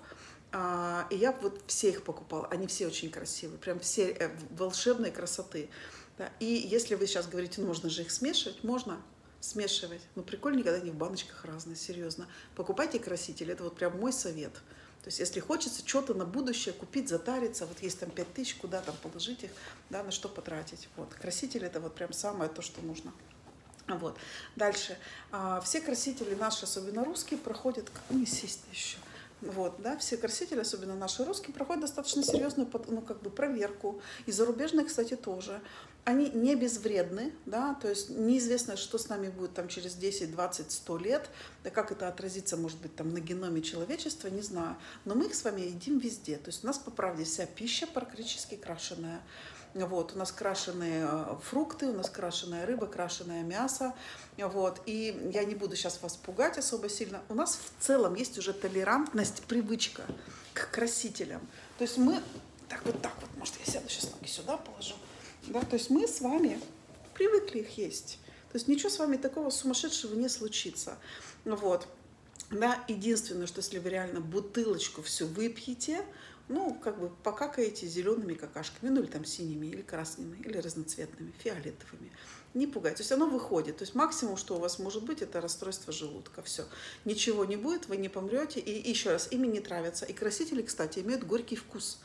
и я вот все их покупала. Они все очень красивые, прям все волшебной красоты. И если вы сейчас говорите, ну, можно же их смешивать, можно смешивать. Но прикольно, когда они в баночках разные, серьезно. Покупайте красители, это вот прям мой совет. То есть, если хочется что-то на будущее купить, затариться, вот есть там пять тысяч, куда там положить их, да, на что потратить. Вот. Красители это вот прям самое то, что нужно. Вот. Дальше. Все красители наши, особенно русские, проходят, как мне сесть еще. Вот, да, все красители, особенно наши русские, проходят достаточно серьезную, ну, как бы, проверку. И зарубежные, кстати, тоже. Они не безвредны, да, то есть неизвестно, что с нами будет там через десять, двадцать, сто лет, да, как это отразится, может быть, там на геноме человечества, не знаю. Но мы их с вами едим везде. То есть у нас, по правде, вся пища практически крашеная. Вот, у нас крашеные фрукты, у нас крашеная рыба, крашеное мясо. Вот, и я не буду сейчас вас пугать особо сильно. У нас в целом есть уже толерантность, привычка к красителям. То есть мы, так вот так вот, может, я сяду сейчас ноги сюда положу. Да, то есть мы с вами привыкли их есть. То есть ничего с вами такого сумасшедшего не случится. Вот. Да, единственное, что если вы реально бутылочку всю выпьете, ну, как бы покакаете зелеными какашками, ну, или там синими, или красными, или разноцветными, фиолетовыми. Не пугайте. То есть оно выходит. То есть максимум, что у вас может быть, это расстройство желудка. Все. Ничего не будет, вы не помрете. И еще раз, ими не травятся. И красители, кстати, имеют горький вкус.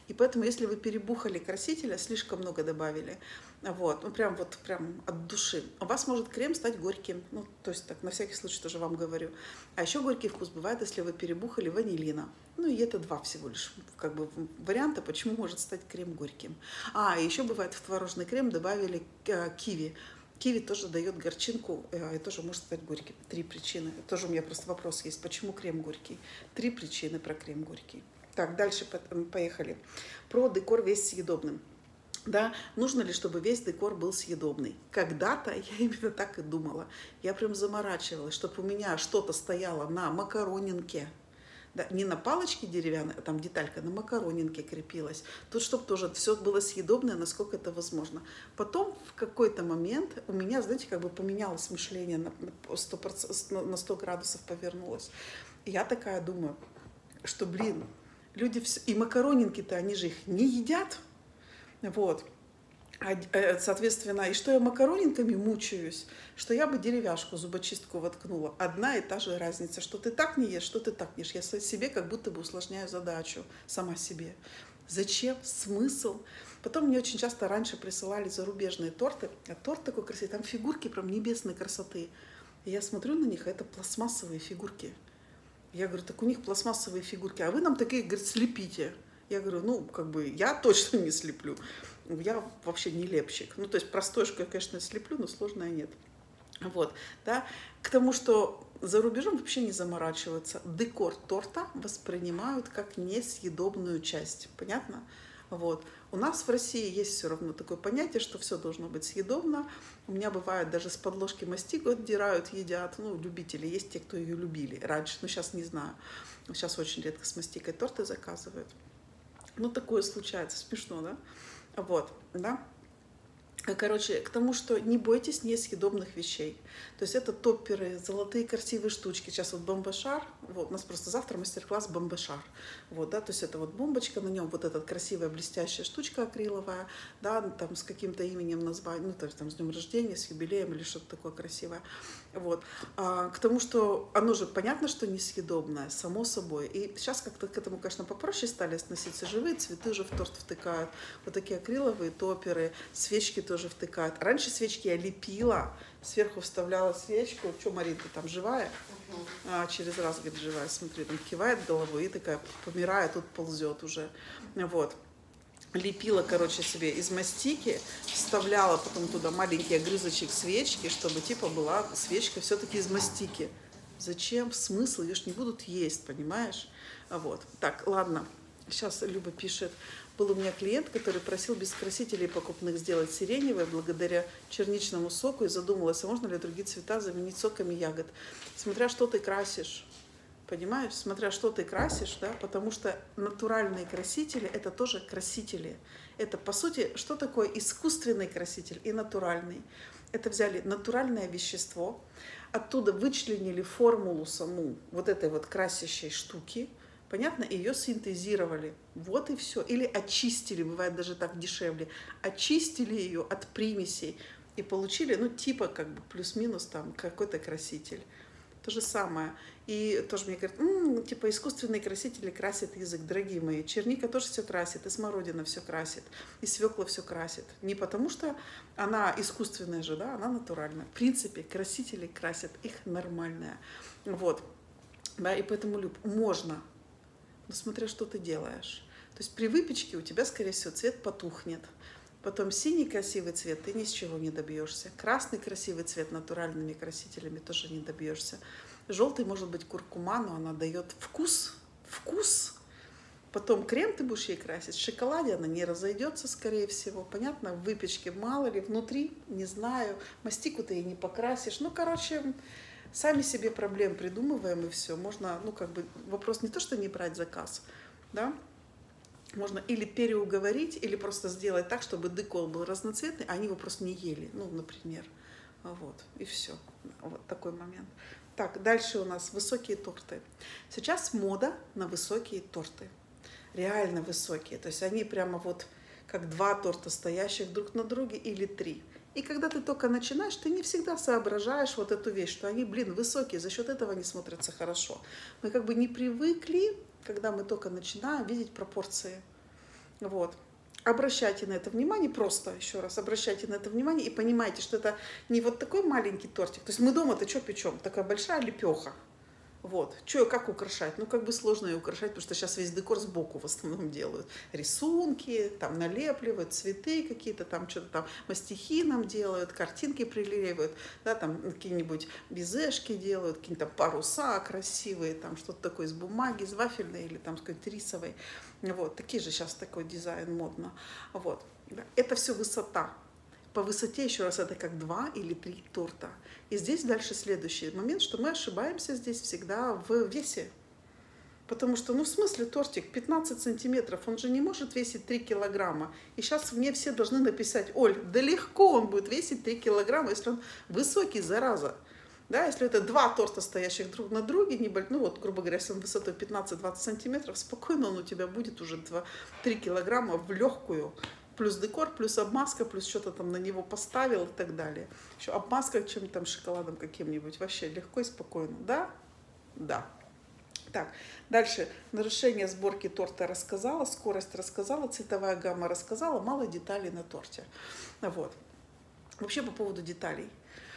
И поэтому, если вы перебухали красителя, слишком много добавили, вот, ну прям вот прям от души, у вас может крем стать горьким. Ну, то есть так, на всякий случай тоже вам говорю. А еще горький вкус бывает, если вы перебухали ванилина. Ну и это два всего лишь как бы варианта, почему может стать крем горьким. А, и еще бывает, в творожный крем добавили э, киви. Киви тоже дает горчинку э, и тоже может стать горьким. Три причины. Тоже у меня просто вопрос есть, почему крем горький. Три причины про крем горький. Так, дальше поехали. Про декор весь съедобным. Да, нужно ли, чтобы весь декор был съедобный? Когда-то я именно так и думала. Я прям заморачивалась, чтобы у меня что-то стояло на макаронинке. Да, не на палочке деревянной, а там деталька на макаронинке крепилась. Тут, чтобы тоже все было съедобное, насколько это возможно. Потом в какой-то момент у меня, знаете, как бы поменялось мышление, на сто процентов, на сто градусов повернулось. И я такая думаю, что, блин, люди все... И макаронинки-то, они же их не едят. Вот. Соответственно, и что я макаронинками мучаюсь, что я бы деревяшку, зубочистку воткнула. Одна и та же разница, что ты так не ешь, что ты так не ешь. Я себе как будто бы усложняю задачу сама себе. Зачем? Смысл? Потом мне очень часто раньше присылали зарубежные торты, а торт такой красивый, там фигурки прям небесной красоты. И я смотрю на них, а это пластмассовые фигурки. Я говорю, так у них пластмассовые фигурки, а вы нам такие, говорит, слепите. Я говорю, ну, как бы, я точно не слеплю. Я вообще не лепщик. Ну, то есть простое, я, конечно, слеплю, но сложное нет. Вот, да. К тому, что за рубежом вообще не заморачиваются. Декор торта воспринимают как несъедобную часть. Понятно? Вот. У нас в России есть все равно такое понятие, что все должно быть съедобно. У меня бывает даже с подложки мастику отдирают, едят. Ну, любители. Есть те, кто ее любили раньше, но сейчас не знаю. Сейчас очень редко с мастикой торты заказывают. Ну, такое случается. Смешно, да? Вот, да. Короче, к тому, что не бойтесь несъедобных вещей. То есть это топперы, золотые красивые штучки. Сейчас вот бомбошар. Вот, у нас просто завтра мастер-класс бомбошар. Вот, да, то есть это вот бомбочка, на нем вот эта красивая блестящая штучка акриловая, да, там с каким-то именем названием, ну, то есть там с днем рождения, с юбилеем или что-то такое красивое. Вот. А, к тому, что оно же понятно, что несъедобное, само собой. И сейчас как-то к этому, конечно, попроще стали относиться. Живые цветы уже в торт втыкают. Вот такие акриловые топперы, свечки тоже втыкают. Раньше свечки я лепила, сверху вставляла свечку. Что, Марин, ты там живая? Uh-huh. А, через раз, говорит, живая. Смотри, там кивает головой и такая, помирая, тут ползет уже. Вот. Лепила, короче, себе из мастики, вставляла потом туда маленький огрызочек свечки, чтобы типа была свечка все-таки из мастики. Зачем? Смысл? Ее ж не будут есть, понимаешь? Вот. Так, ладно. Сейчас Люба пишет. Был у меня клиент, который просил без красителей покупных сделать сиреневое благодаря черничному соку и задумалась, а можно ли другие цвета заменить соками ягод. Смотря что ты красишь. Понимаешь, смотря что ты красишь, да, потому что натуральные красители это тоже красители. Это, по сути, что такое искусственный краситель и натуральный? Это взяли натуральное вещество, оттуда вычленили формулу саму вот этой вот красящей штуки, понятно, и ее синтезировали. Вот и все. Или очистили, бывает даже так дешевле, очистили ее от примесей и получили, ну, типа, как бы плюс-минус там какой-то краситель. То же самое. И тоже мне говорят, м-м, типа искусственные красители красят язык, дорогие мои. Черника тоже все красит, и смородина все красит, и свекла все красит. Не потому что она искусственная же, да, она натуральная. В принципе, красители красят, их нормальная. Вот. Да, и поэтому, Люб, можно, но смотря что ты делаешь. То есть при выпечке у тебя, скорее всего, цвет потухнет. Потом синий красивый цвет ты ни с чего не добьешься. Красный красивый цвет натуральными красителями тоже не добьешься. Желтый может быть куркума, но она дает вкус. Вкус. Потом крем ты будешь ей красить. В шоколаде она не разойдется, скорее всего. Понятно? В выпечке мало ли. Внутри, не знаю. Мастику ты ей не покрасишь. Ну, короче, сами себе проблем придумываем и все. Можно, ну, как бы, вопрос не то, что не брать заказ, да? Можно или переуговорить, или просто сделать так, чтобы декор был разноцветный, а они его просто не ели, ну, например. Вот, и все. Вот такой момент. Так, дальше у нас высокие торты. Сейчас мода на высокие торты. Реально высокие. То есть они прямо вот как два торта, стоящих друг на друге, или три. И когда ты только начинаешь, ты не всегда соображаешь вот эту вещь, что они, блин, высокие, за счет этого они смотрятся хорошо. Мы как бы не привыкли, когда мы только начинаем, видеть пропорции. Вот. Обращайте на это внимание, просто еще раз обращайте на это внимание и понимайте, что это не вот такой маленький тортик. То есть мы дома-то что печем? Такая большая лепеха. Вот. Что, как украшать? Ну, как бы сложно ее украшать, потому что сейчас весь декор сбоку в основном делают. Рисунки, там налепливают, цветы какие-то, там что-то там мастихи нам делают, картинки приклеивают, да, там какие-нибудь безешки делают, какие-то паруса красивые, там что-то такое из бумаги, из вафельной или там с какой-то рисовой. Вот. Такие же сейчас такой дизайн модно. Вот. Это все высота. По высоте, еще раз, это как два или три торта. И здесь дальше следующий момент, что мы ошибаемся здесь всегда в весе. Потому что, ну, в смысле, тортик пятнадцать сантиметров, он же не может весить три килограмма. И сейчас мне все должны написать: Оль, да легко он будет весить три килограмма, если он высокий, зараза. Да, если это два торта, стоящих друг на друге, ну вот, грубо говоря, с высотой пятнадцать-двадцать сантиметров, спокойно он у тебя будет уже три килограмма в легкую. Плюс декор, плюс обмазка, плюс что-то там на него поставил и так далее. Еще обмазка чем-то там, шоколадом каким-нибудь. Вообще легко и спокойно. Да? Да. Так, дальше. Нарушение сборки торта рассказала, скорость рассказала, цветовая гамма рассказала, мало деталей на торте. Вот. Вообще по поводу деталей.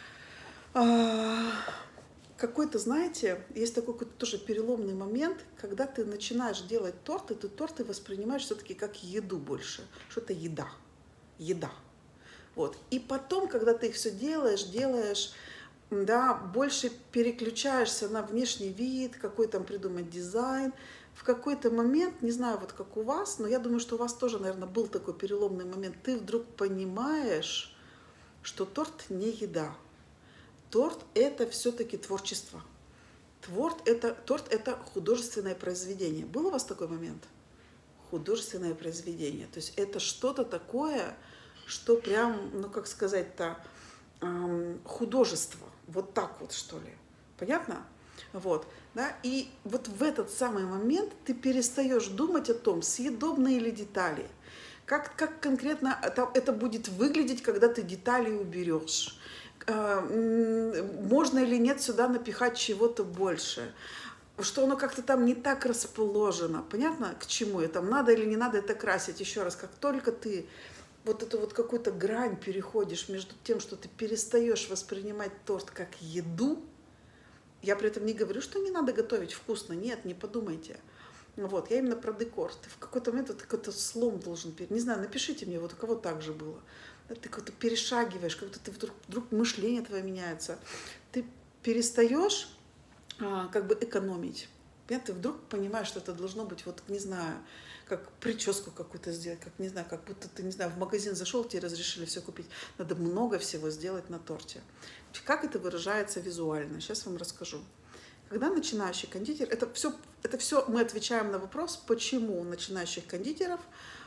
Какой-то, знаете, есть такой какой-то тоже переломный момент, когда ты начинаешь делать торты, ты торты воспринимаешь все-таки как еду больше, что это еда, еда. Вот. И потом, когда ты их все делаешь, делаешь, да, больше переключаешься на внешний вид, какой там придумать дизайн. В какой-то момент, не знаю, вот как у вас, но я думаю, что у вас тоже, наверное, был такой переломный момент, ты вдруг понимаешь, что торт не еда. Торт – это все-таки творчество. Торт это, торт – это художественное произведение. Был у вас такой момент? Художественное произведение. То есть это что-то такое, что прям, ну как сказать-то, эм, художество. Вот так вот, что ли. Понятно? Вот. Да? И вот в этот самый момент ты перестаешь думать о том, съедобные ли детали, как, как конкретно это, это будет выглядеть, когда ты детали уберешь. Можно или нет сюда напихать чего-то больше, что оно как-то там не так расположено. Понятно, к чему это? Там надо или не надо это красить? Еще раз, как только ты вот эту вот какую-то грань переходишь между тем, что ты перестаешь воспринимать торт как еду, я при этом не говорю, что не надо готовить вкусно, нет, не подумайте. Вот, я именно про декор. Ты в какой-то момент вот какой-то слом должен, не знаю, напишите мне, вот у кого так же было. Ты как-то перешагиваешь, как-то ты вдруг, вдруг мышление твое меняется. Ты перестаешь а, как бы экономить. Ты вдруг понимаешь, что это должно быть, вот, не знаю, как прическу какую-то сделать, как, не знаю, как будто ты, не знаю, в магазин зашел, тебе разрешили все купить. Надо много всего сделать на торте. Как это выражается визуально? Сейчас вам расскажу. Когда начинающий кондитер, это все, это все мы отвечаем на вопрос, почему у начинающих кондитеров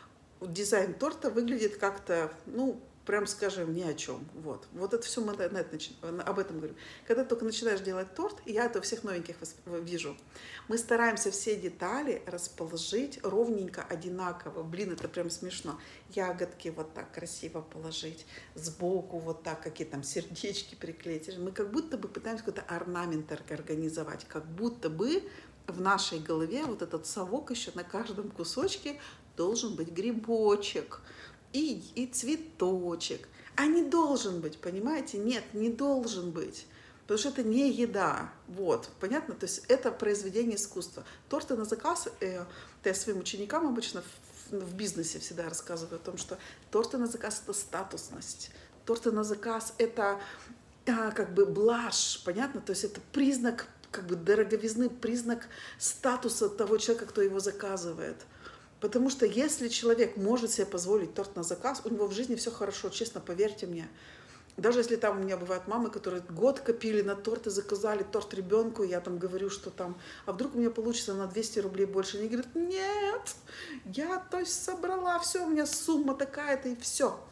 дизайн торта выглядит как-то, ну, прям скажем, ни о чем. Вот, вот это все мы на это, об этом говорим. Когда только начинаешь делать торт, и я это у всех новеньких вижу, мы стараемся все детали расположить ровненько, одинаково. Блин, это прям смешно. Ягодки вот так красиво положить, сбоку вот так, какие там сердечки приклеить. Мы как будто бы пытаемся какой-то орнамент организовать, как будто бы в нашей голове вот этот совок еще на каждом кусочке должен быть грибочек. И, и цветочек. А не должен быть, понимаете? Нет, не должен быть. Потому что это не еда. Вот, понятно? То есть это произведение искусства. Торты на заказ, э, я своим ученикам обычно в, в бизнесе всегда рассказываю о том, что торты на заказ – это статусность. Торты на заказ – это а, как бы блажь, понятно? То есть это признак как бы дороговизны, признак статуса того человека, кто его заказывает. Потому что если человек может себе позволить торт на заказ, у него в жизни все хорошо, честно, поверьте мне. Даже если там у меня бывают мамы, которые год копили на торт и заказали торт ребенку, я там говорю, что там, а вдруг у меня получится на двести рублей больше. Они говорят, нет, я, то есть, собрала все, у меня сумма такая-то и все.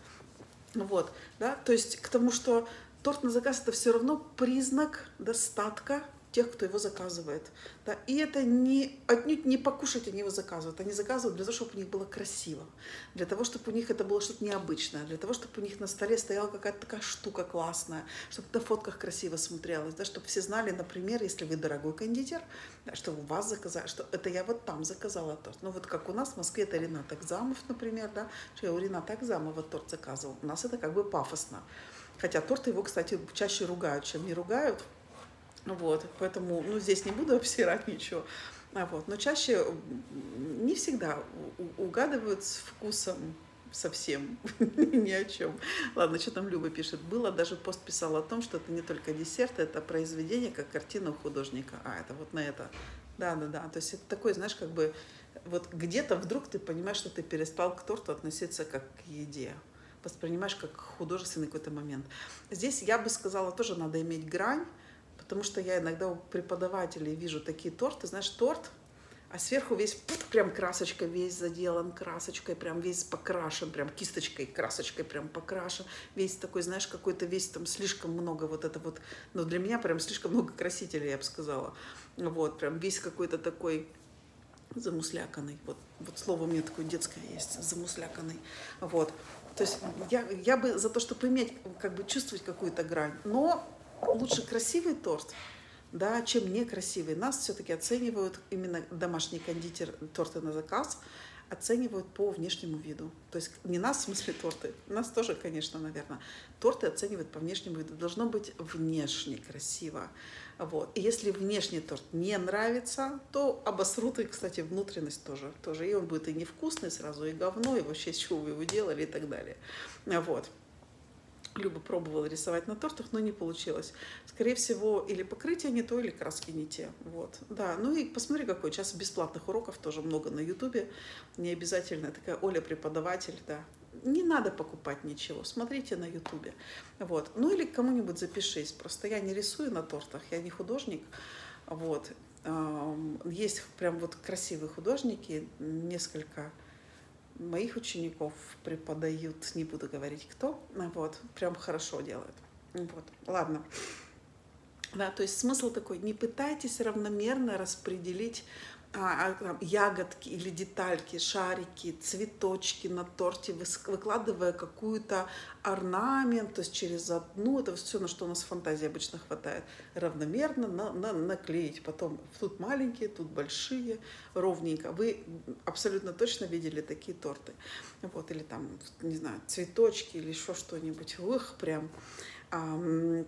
Вот, да, то есть к тому, что торт на заказ это все равно признак достатка, тех, кто его заказывает. Да? И это не, отнюдь не покушать они его заказывают. Они заказывают для того, чтобы у них было красиво, для того, чтобы у них это было что-то необычное, для того, чтобы у них на столе стояла какая-то такая штука классная, чтобы на фотках красиво смотрелось, да? Чтобы все знали, например, если вы дорогой кондитер, да, что у вас заказали, что это я вот там заказала торт. Ну вот как у нас в Москве это Ренат Акзамов, например, да, что я у Рената Акзамова торт заказывал. У нас это как бы пафосно. Хотя торт его, кстати, чаще ругают, чем не ругают. Вот, поэтому, ну, здесь не буду обсирать ничего. А вот, но чаще не всегда угадывают с вкусом совсем ни о чем. Ладно, что там Люба пишет? Было, даже пост писал о том, что это не только десерт, это произведение, как картина у художника. А, это вот на это. Да-да-да. То есть это такой, знаешь, как бы вот где-то вдруг ты понимаешь, что ты перестал к торту относиться как к еде. Воспринимаешь как художественный какой-то момент. Здесь я бы сказала, тоже надо иметь грань. Потому что я иногда у преподавателей вижу такие торты, знаешь, торт, а сверху весь прям красочкой весь заделан, красочкой прям весь покрашен, прям кисточкой, красочкой прям покрашен, весь такой, знаешь, какой-то весь там слишком много вот это вот, ну для меня прям слишком много красителей, я бы сказала, вот, прям весь какой-то такой замусляканный, вот, вот слово у меня такое детское есть, замусляканный, вот, то есть я, я бы за то, чтобы иметь, как бы чувствовать какую-то грань, но лучше красивый торт, да, чем некрасивый. Нас все-таки оценивают, именно домашний кондитер, торты на заказ, оценивают по внешнему виду. То есть не нас, в смысле торты, нас тоже, конечно, наверное. Торты оценивают по внешнему виду. Должно быть внешне красиво. Вот. И если внешний торт не нравится, то обосрут и, кстати, внутренность тоже. тоже. И он будет и невкусный сразу, и говно, и вообще с чего вы его делали и так далее. Вот. Люба пробовала рисовать на тортах, но не получилось. Скорее всего, или покрытие не то, или краски не те. Вот. Да. Ну и посмотри, какой. Сейчас бесплатных уроков тоже много на Ютубе. Не обязательно. Такая Оля преподаватель, да. Не надо покупать ничего. Смотрите на Ютубе. Вот. Ну или кому-нибудь запишись. Просто я не рисую на тортах, я не художник. Вот. Есть прям вот красивые художники, несколько моих учеников преподают, не буду говорить кто, вот, прям хорошо делают. Вот, ладно. Да, то есть смысл такой, не пытайтесь равномерно распределить а, а, ягодки или детальки, шарики, цветочки на торте, выкладывая какую-то орнамент, то есть через одну, это все, на что у нас фантазии обычно хватает, равномерно на, на, наклеить. Потом тут маленькие, тут большие, ровненько. Вы абсолютно точно видели такие торты. Вот, или там, не знаю, цветочки или еще что-нибудь. Ух, прям... Ам,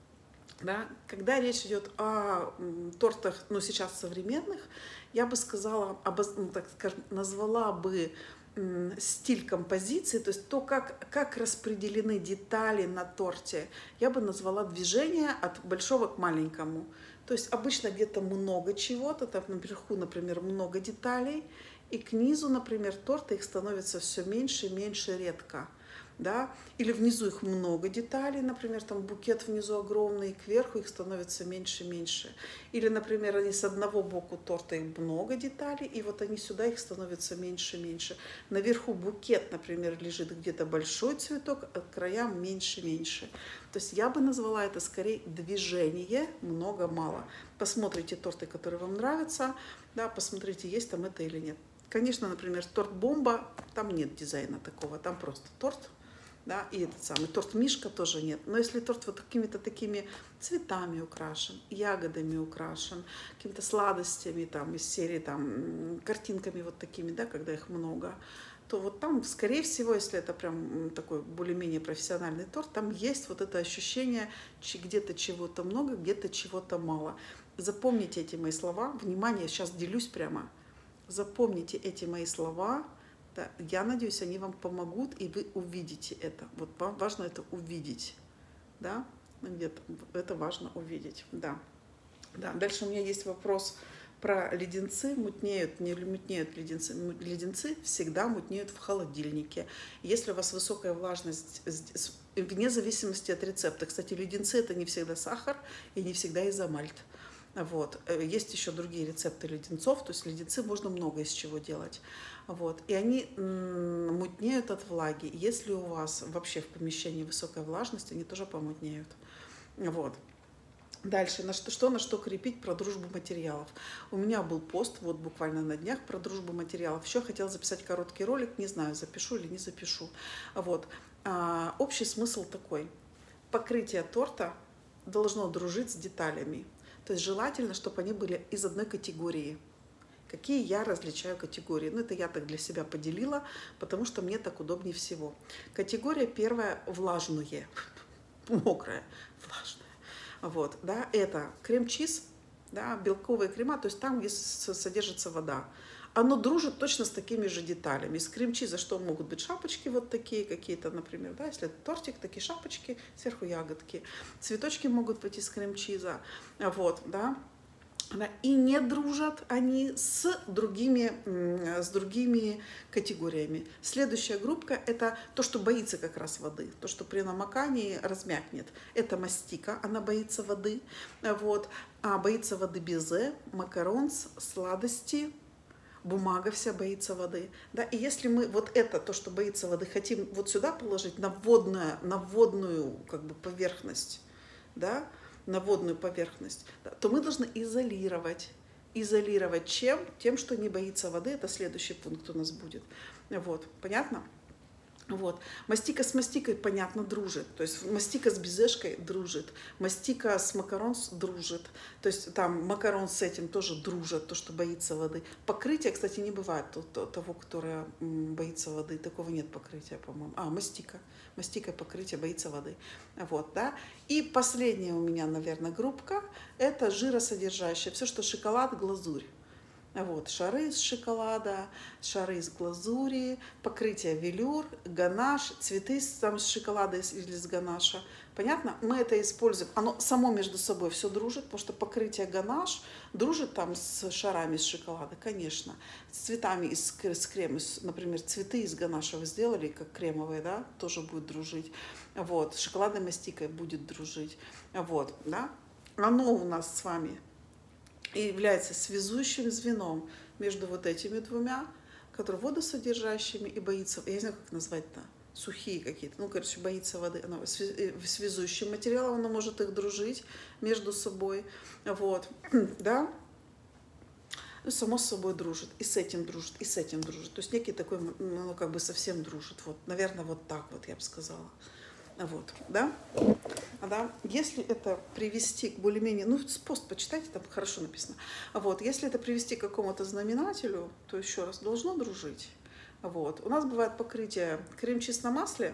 да? Когда речь идет о тортах, ну, сейчас современных, я бы сказала, обоз... ну, так скажем, назвала бы м, стиль композиции, то есть то, как, как распределены детали на торте, я бы назвала движение от большого к маленькому. То есть обычно где-то много чего-то, там наверху, например, много деталей, и к низу, например, торта их становится все меньше, меньше, редко. Да? Или внизу их много деталей, например, там букет внизу огромный, и кверху их становится меньше, меньше. Или, например, они с одного боку торта их много деталей, и вот они сюда их становится меньше, меньше. Наверху букет, например, лежит где-то большой цветок, а к краям меньше, меньше. То есть я бы назвала это скорее движение много-мало. Посмотрите торты, которые вам нравятся, да, посмотрите, есть там это или нет. Конечно, например, торт «Бомба», там нет дизайна такого, там просто торт. Да, и этот самый торт Мишка тоже нет. Но если торт вот какими-то такими цветами украшен, ягодами украшен, какими-то сладостями там из серии там картинками вот такими, да, когда их много, то вот там, скорее всего, если это прям такой более-менее профессиональный торт, там есть вот это ощущение где-то чего-то много, где-то чего-то мало. Запомните эти мои слова. Внимание, сейчас делюсь прямо. Запомните эти мои слова. Да, я надеюсь, они вам помогут, и вы увидите это. Вот вам важно это увидеть. Да? Где-то это важно увидеть. Да. Да. Дальше у меня есть вопрос про леденцы. Мутнеют, не мутнеют леденцы. Леденцы всегда мутнеют в холодильнике. Если у вас высокая влажность, вне зависимости от рецепта. Кстати, леденцы это не всегда сахар и не всегда изомальт. Вот. Есть еще другие рецепты леденцов, то есть леденцы можно много из чего делать. Вот. И они мутнеют от влаги. Если у вас вообще в помещении высокая влажность, они тоже помутнеют. Вот. Дальше, на что, что, на что крепить про дружбу материалов. У меня был пост, вот буквально на днях, про дружбу материалов. Еще хотела записать короткий ролик, не знаю, запишу или не запишу. Вот. А, общий смысл такой. Покрытие торта должно дружить с деталями. То есть желательно, чтобы они были из одной категории. Какие я различаю категории? Ну, это я так для себя поделила, потому что мне так удобнее всего. Категория первая – влажное, мокрое, влажное. Вот, да, это крем-чиз, да, белковые крема, то есть там, где содержится вода. Оно дружит точно с такими же деталями. Из крем-чиза что могут быть шапочки вот такие какие-то, например, да, если это тортик, такие шапочки, сверху ягодки. Цветочки могут быть из крем-чиза, вот, да. И не дружат они с другими, с другими категориями. Следующая группа – это то, что боится как раз воды, то, что при намокании размякнет. Это мастика, она боится воды. Вот. А боится воды безе, макаронс, сладости, бумага вся боится воды. Да? И если мы вот это, то, что боится воды, хотим вот сюда положить на водную, на водную как бы, поверхность, да, на водную поверхность, то мы должны изолировать. Изолировать чем? Тем, что не боится воды. Это следующий пункт у нас будет. Вот. Понятно? Вот. Мастика с мастикой, понятно, дружит. То есть мастика с безешкой дружит. Мастика с макаронс дружит. То есть там макарон с этим тоже дружит, то, что боится воды. Покрытие, кстати, не бывает того, которое боится воды. Такого нет покрытия, по-моему. А, мастика. Мастика покрытие боится воды. Вот, да. И последняя у меня, наверное, группка. Это жиросодержащее. Все, что шоколад, глазурь. Вот, шары из шоколада, шары из глазури, покрытие велюр, ганаш, цветы там с шоколада или с ганаша. Понятно? Мы это используем. Оно само между собой все дружит, потому что покрытие ганаш дружит там с шарами из шоколада, конечно. С цветами из с крема, например, цветы из ганаша вы сделали, как кремовые, да, тоже будет дружить. Вот, с шоколадной мастикой будет дружить. Вот, да. Оно у нас с вами и является связующим звеном между вот этими двумя, которые водосодержащими и боится, я не знаю, как назвать-то, сухие какие-то, ну, короче, боится воды, оно связующим материалом, оно может их дружить между собой, вот, да, ну, само с собой дружит, и с этим дружит, и с этим дружит, то есть некий такой, ну, как бы совсем дружит, вот, наверное, вот так вот я бы сказала. Вот, да? Да? Если это привести к более-менее, ну, пост почитайте, там хорошо написано. Вот, если это привести к какому-то знаменателю, то еще раз должно дружить. Вот. У нас бывает покрытие крем-чиз на масле,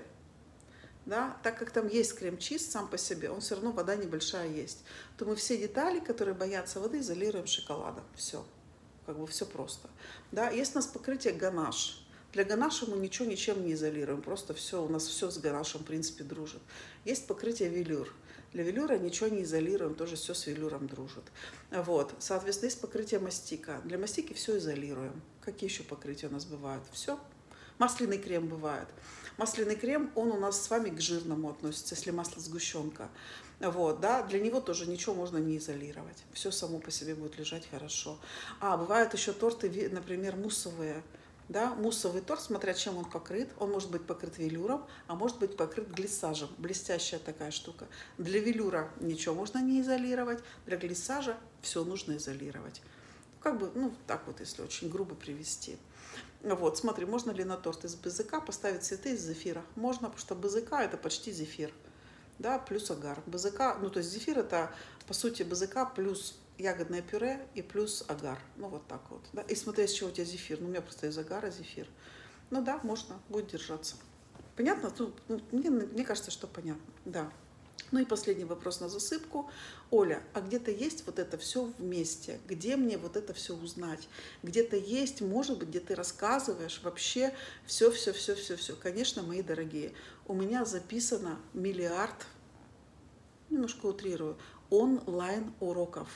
да, так как там есть крем-чиз сам по себе, он все равно вода небольшая есть, то мы все детали, которые боятся воды, изолируем шоколадом. Все. Как бы все просто. Да? Есть у нас покрытие ганаш. Для ганаша мы ничего ничем не изолируем, просто все, у нас все с ганашем, в принципе, дружит. Есть покрытие велюр. Для велюра ничего не изолируем, тоже все с велюром дружит. Вот, соответственно, есть покрытие мастика. Для мастики все изолируем. Какие еще покрытия у нас бывают? Все. Масляный крем бывает. Масляный крем, он у нас с вами к жирному относится, если масло сгущенка. Вот, да, для него тоже ничего можно не изолировать. Все само по себе будет лежать хорошо. А, бывают еще торты, например, муссовые. Да, муссовый торт, смотря чем он покрыт, он может быть покрыт велюром, а может быть покрыт глиссажем. Блестящая такая штука. Для велюра ничего можно не изолировать, для глиссажа все нужно изолировать. Как бы, ну, так вот, если очень грубо привести. Вот, смотри, можно ли на торт из БЗК поставить цветы из зефира? Можно, потому что БЗК это почти зефир, да, плюс агар. БЗК, ну, то есть зефир это, по сути, БЗК плюс ягодное пюре и плюс агар. Ну, вот так вот. Да? И смотри, из чего у тебя зефир. Ну, у меня просто из агара зефир. Ну, да, можно, будет держаться. Понятно? Ну, мне, мне кажется, что понятно. Да. Ну и последний вопрос на засыпку. Оля, а где-то есть вот это все вместе? Где мне вот это все узнать? Где-то есть, может быть, где ты рассказываешь вообще все-все-все-все-все. Конечно, мои дорогие, у меня записано миллиард, немножко утрирую, онлайн-уроков.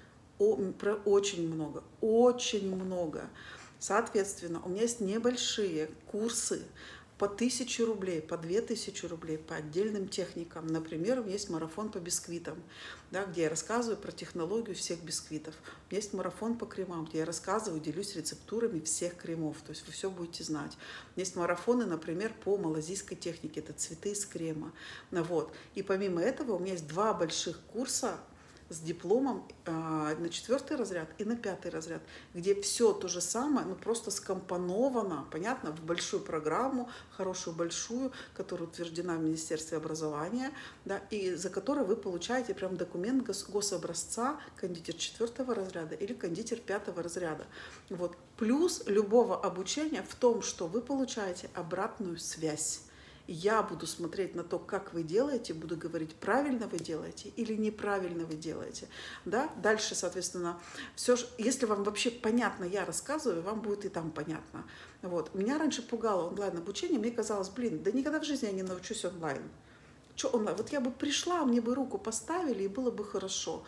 О, про очень много, очень много. Соответственно, у меня есть небольшие курсы по тысяче рублей, по две тысячи рублей, по отдельным техникам. Например, у меня есть марафон по бисквитам, да, где я рассказываю про технологию всех бисквитов. У меня есть марафон по кремам, где я рассказываю, делюсь рецептурами всех кремов. То есть вы все будете знать. У меня есть марафоны, например, по малазийской технике. Это цветы из крема. Вот. И помимо этого у меня есть два больших курса с дипломом э, на четвертый разряд и на пятый разряд, где все то же самое, но просто скомпоновано, понятно, в большую программу, хорошую большую, которая утверждена в Министерстве образования, да, и за которой вы получаете прям документ гос гособразца кондитер четвертого разряда или кондитер пятого разряда. Вот. Плюс любого обучения в том, что вы получаете обратную связь. Я буду смотреть на то, как вы делаете, буду говорить, правильно вы делаете или неправильно вы делаете. Да? Дальше, соответственно, все, если вам вообще понятно, я рассказываю, вам будет и там понятно. Вот. Меня раньше пугало онлайн-обучение, мне казалось, блин, да никогда в жизни я не научусь онлайн. Что онлайн? Вот я бы пришла, мне бы руку поставили, и было бы хорошо.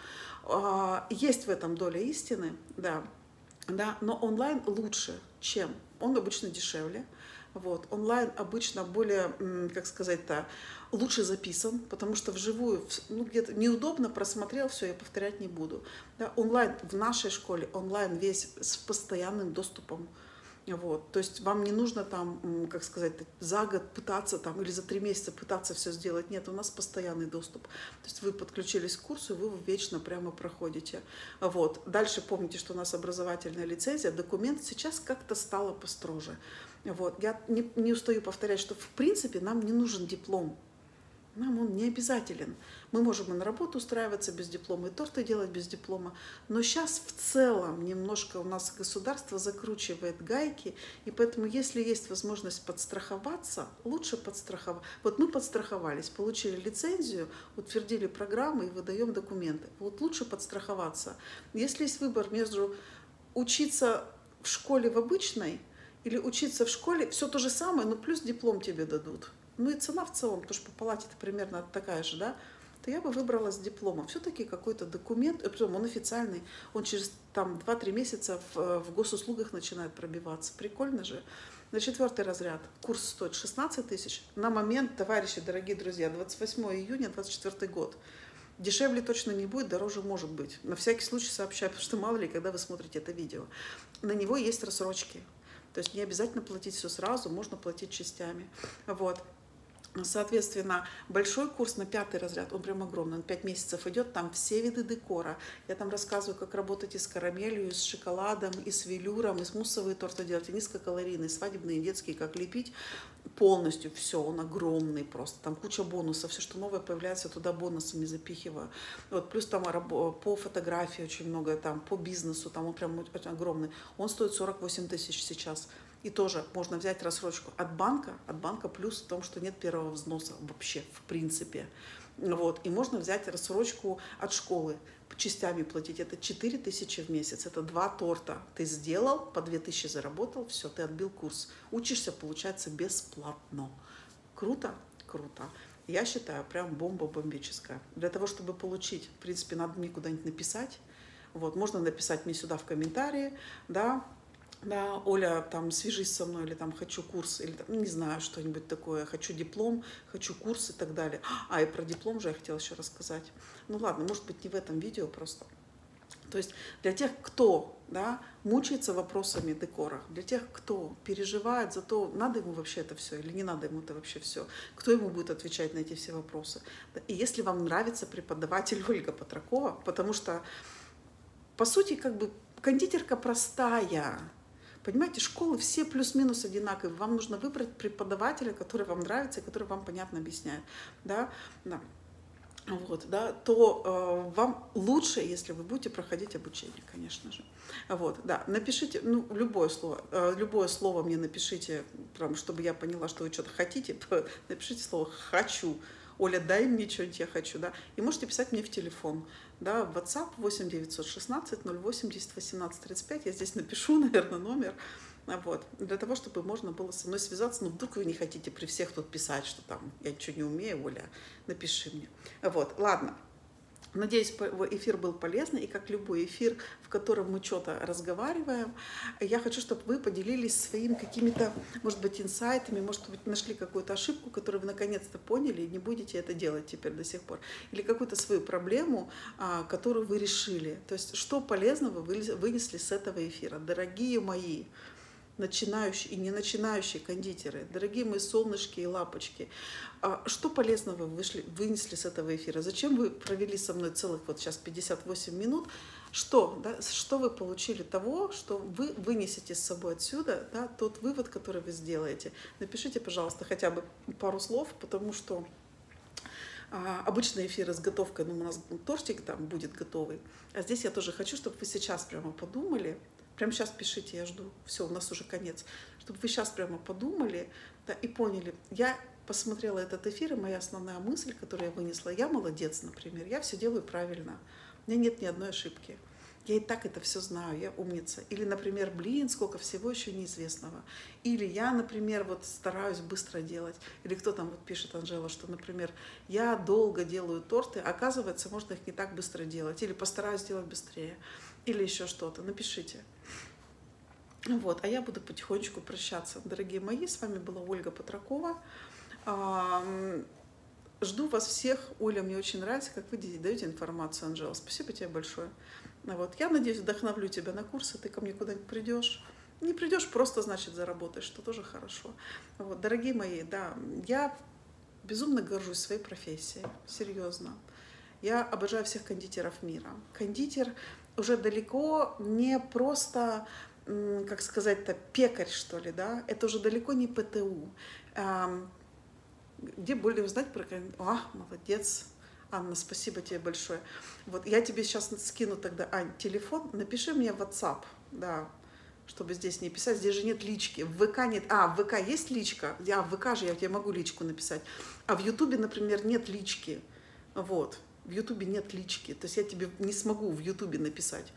Есть в этом доля истины, да, да, но онлайн лучше, чем? Он обычно дешевле. Вот. Онлайн обычно более, как сказать-то, лучше записан, потому что вживую, ну, где-то неудобно, просмотрел, все, я повторять не буду. Да, онлайн в нашей школе, онлайн весь с постоянным доступом. Вот. То есть вам не нужно там, как сказать, за год пытаться там, или за три месяца пытаться все сделать. Нет, у нас постоянный доступ. То есть вы подключились к курсу, и вы его вечно прямо проходите. Вот. Дальше помните, что у нас образовательная лицензия, документ сейчас как-то стало построже. Вот. Я не, не устаю повторять, что в принципе нам не нужен диплом. Нам он не обязателен. Мы можем и на работу устраиваться без диплома, и торты делать без диплома. Но сейчас в целом немножко у нас государство закручивает гайки, и поэтому, если есть возможность подстраховаться, лучше подстраховать. Вот мы подстраховались, получили лицензию, утвердили программы и выдаем документы. Вот лучше подстраховаться. Если есть выбор между учиться в школе в обычной или учиться в школе, все то же самое, но плюс диплом тебе дадут. Ну и цена в целом, потому что по палате это примерно такая же, да, то я бы выбрала с дипломом. Все-таки какой-то документ, причем он официальный, он через там два-три месяца в, в госуслугах начинает пробиваться. Прикольно же. На четвертый разряд курс стоит шестнадцать тысяч. На момент, товарищи, дорогие друзья, двадцать восьмого июня двадцать четвёртый год. Дешевле точно не будет, дороже может быть. На всякий случай сообщаю, потому что мало ли, когда вы смотрите это видео. На него есть рассрочки. То есть не обязательно платить все сразу, можно платить частями. Вот. Соответственно, большой курс на пятый разряд, он прям огромный, он пять месяцев идет, там все виды декора. Я там рассказываю, как работать и с карамелью, и с шоколадом, и с велюром, и с муссовые торты делать, и низкокалорийные, свадебные, детские, как лепить. Полностью все, он огромный просто, там куча бонусов, все, что новое появляется, туда бонусами запихиваю. Вот, плюс там по фотографии очень много, там по бизнесу, там он прям очень огромный. Он стоит сорок восемь тысяч сейчас. И тоже можно взять рассрочку от банка, от банка плюс в том, что нет первого взноса вообще, в принципе. Вот. И можно взять рассрочку от школы, частями платить. Это четыре тысячи в месяц, это два торта. Ты сделал, по две тысячи заработал, все, ты отбил курс. Учишься, получается, бесплатно. Круто? Круто. Я считаю, прям бомба бомбическая. Для того, чтобы получить, в принципе, надо мне куда-нибудь написать. Вот. Можно написать мне сюда в комментарии, да, Да, Оля, там, свяжись со мной, или там, хочу курс, или там, не знаю, что-нибудь такое, хочу диплом, хочу курс и так далее. А, и про диплом же я хотела еще рассказать. Ну ладно, может быть, не в этом видео просто. То есть для тех, кто, да, мучается вопросами декора, для тех, кто переживает за то, надо ему вообще это все или не надо ему это вообще все, кто ему будет отвечать на эти все вопросы. И если вам нравится преподаватель Ольга Патракова, потому что, по сути, как бы кондитерка простая. Понимаете, школы все плюс-минус одинаковые. Вам нужно выбрать преподавателя, который вам нравится, который вам понятно объясняет. Да? Да. Вот, да, то э, вам лучше, если вы будете проходить обучение, конечно же. Вот, да, напишите, ну, любое слово, э, любое слово мне напишите, прям, чтобы я поняла, что вы что-то хотите. Напишите слово «хочу». Оля, дай мне что-нибудь, я хочу, да. И можете писать мне в телефон, да, в WhatsApp восемь девятьсот шестнадцать ноль восемьдесят восемнадцать тридцать пять. Я здесь напишу, наверное, номер. Вот, для того, чтобы можно было со мной связаться. Ну, вдруг вы не хотите при всех тут писать, что там я ничего не умею, Оля, напиши мне. Вот, ладно. Надеюсь, эфир был полезный, и как любой эфир, в котором мы что-то разговариваем, я хочу, чтобы вы поделились своими какими-то, может быть, инсайтами, может быть, нашли какую-то ошибку, которую вы наконец-то поняли, и не будете это делать теперь до сих пор, или какую-то свою проблему, которую вы решили. То есть, что полезного вы вынесли с этого эфира, дорогие мои. начинающие и не начинающие кондитеры, дорогие мои солнышки и лапочки, а что полезного вы вышли, вынесли с этого эфира? Зачем вы провели со мной целых вот сейчас пятьдесят восемь минут? Что, да, что вы получили того, что вы вынесете с собой отсюда, да, тот вывод, который вы сделаете? Напишите, пожалуйста, хотя бы пару слов, потому что а, обычные эфиры с готовкой, ну, у нас тортик там будет готовый, а здесь я тоже хочу, чтобы вы сейчас прямо подумали, прямо сейчас пишите, я жду, все, у нас уже конец, чтобы вы сейчас прямо подумали, да, и поняли, я посмотрела этот эфир, и моя основная мысль, которую я вынесла, я молодец, например, я все делаю правильно. У меня нет ни одной ошибки. Я и так это все знаю, я умница. Или, например, блин, сколько всего еще неизвестного. Или я, например, вот стараюсь быстро делать. Или кто там вот пишет, Анжела, что, например, я долго делаю торты, а оказывается, можно их не так быстро делать. Или постараюсь сделать быстрее. Или еще что-то. Напишите. Вот, а я буду потихонечку прощаться. Дорогие мои, с вами была Ольга Патракова. Жду вас всех. Оля, мне очень нравится, как вы даете информацию, Анжела. Спасибо тебе большое. Вот. Я надеюсь, вдохновлю тебя на курсы, ты ко мне куда-нибудь придешь. Не придешь, просто, значит, заработаешь, что тоже хорошо. Вот. Дорогие мои, да, я безумно горжусь своей профессией, серьезно. Я обожаю всех кондитеров мира. Кондитер уже далеко не просто, как сказать-то, пекарь, что ли, да, это уже далеко не ПТУ. Где более узнать про... А, молодец, Анна, спасибо тебе большое. Вот я тебе сейчас скину тогда, Ань, телефон, напиши мне в WhatsApp, да, чтобы здесь не писать, здесь же нет лички, в ВК нет, а, в ВК есть личка, а, в ВК же я тебе могу личку написать, а в Ютубе, например, нет лички, вот, в Ютубе нет лички, то есть я тебе не смогу в Ютубе написать.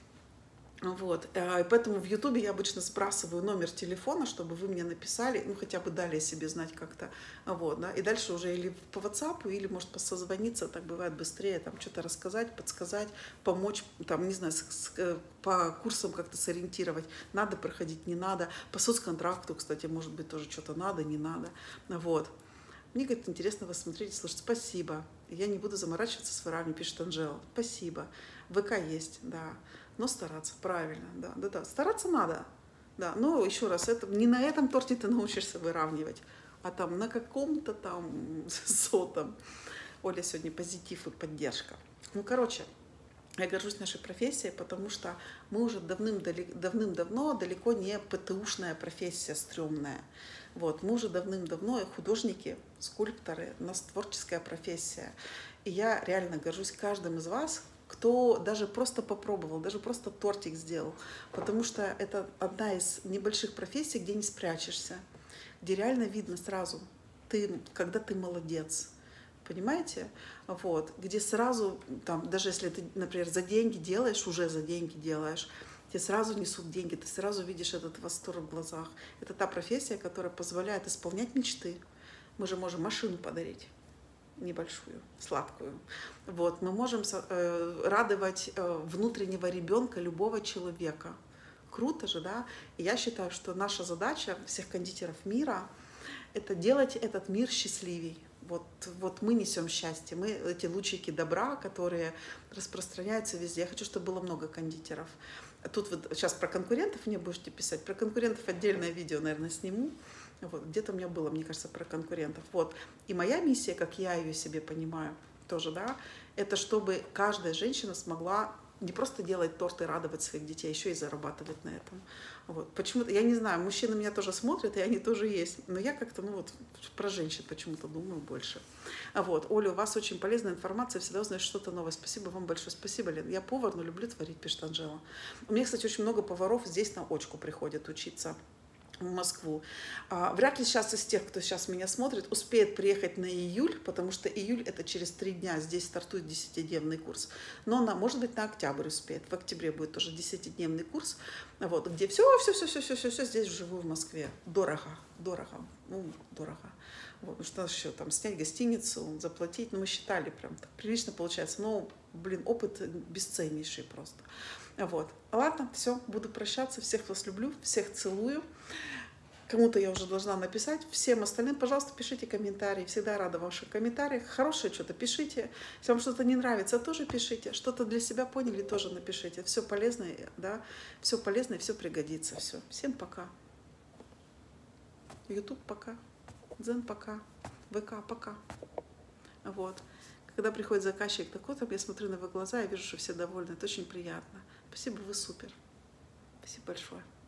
Вот, и поэтому в Ютубе я обычно сбрасываю номер телефона, чтобы вы мне написали, ну, хотя бы дали о себе знать как-то, вот, да, и дальше уже или по WhatsApp, или, может, созвониться, так бывает быстрее, там, что-то рассказать, подсказать, помочь, там, не знаю, с, с, по курсам как-то сориентировать, надо проходить, не надо, по соцконтракту, кстати, может быть, тоже что-то надо, не надо, вот. Мне, говорит, интересно вас смотреть и слушать. Спасибо. Я не буду заморачиваться с ворами, пишет Анжела. Спасибо. ВК есть, да. Но стараться, правильно, да, да, да. Стараться надо, да. Но еще раз, это, не на этом торте ты научишься выравнивать, а там на каком-то там сотом. Оля сегодня позитив и поддержка. Ну, короче, я горжусь нашей профессией, потому что мы уже давным-давно далеко не ПТУшная профессия стрёмная. Вот, мы уже давным-давно художники, скульпторы, у нас творческая профессия. И я реально горжусь каждым из вас, кто даже просто попробовал, даже просто тортик сделал. Потому что это одна из небольших профессий, где не спрячешься, где реально видно сразу, ты, когда ты молодец. Понимаете? Вот, где сразу, там, даже если ты, например, за деньги делаешь, уже за деньги делаешь, тебе сразу несут деньги, ты сразу видишь этот восторг в глазах. Это та профессия, которая позволяет исполнять мечты. Мы же можем машину подарить, небольшую, сладкую. Вот, мы можем э, радовать э, внутреннего ребенка любого человека. Круто же, да? И я считаю, что наша задача всех кондитеров мира – это делать этот мир счастливей. Вот, вот мы несем счастье, мы эти лучики добра, которые распространяются везде. Я хочу, чтобы было много кондитеров. Тут вот сейчас про конкурентов мне будете писать. Про конкурентов отдельное видео, наверное, сниму. Вот, где-то у меня было, мне кажется, про конкурентов. Вот. И моя миссия, как я ее себе понимаю, тоже, да, это чтобы каждая женщина смогла не просто делать торт и радовать своих детей, а еще и зарабатывать на этом. Вот. Почему-то, я не знаю, мужчины меня тоже смотрят, и они тоже есть, но я как-то, ну вот, про женщин почему-то думаю больше. Вот. Оля, у вас очень полезная информация, всегда узнаешь что-то новое. Спасибо вам большое. Спасибо, Лен. Я повар, но люблю творить, пишет Анжела. У меня, кстати, очень много поваров здесь на очку приходят учиться в Москву. А, вряд ли сейчас из тех, кто сейчас меня смотрит, успеет приехать на июль, потому что июль это через три дня, здесь стартует десятидневный курс. Но на, может быть, на октябрь успеет. В октябре будет тоже десятидневный курс, вот, где все, все, все, все, все, все, все здесь вживую в Москве. Дорого, дорого, ну, дорого. Вот, ну что еще там, снять гостиницу, заплатить, ну мы считали, прям так прилично получается. Ну, блин, опыт бесценнейший просто. Вот. Ладно, все, буду прощаться. Всех вас люблю, всех целую. Кому-то я уже должна написать, всем остальным, пожалуйста, пишите комментарии. Всегда рада в ваших комментариях. Хорошее что-то пишите. Если вам что-то не нравится, тоже пишите. Что-то для себя поняли, тоже напишите. Все полезное, да, все полезное, все пригодится. Все. Всем пока. YouTube пока. Дзен пока. ВК пока. Вот. Когда приходит заказчик такой, там я смотрю на его глаза, я вижу, что все довольны. Это очень приятно. Спасибо, вы супер. Спасибо большое.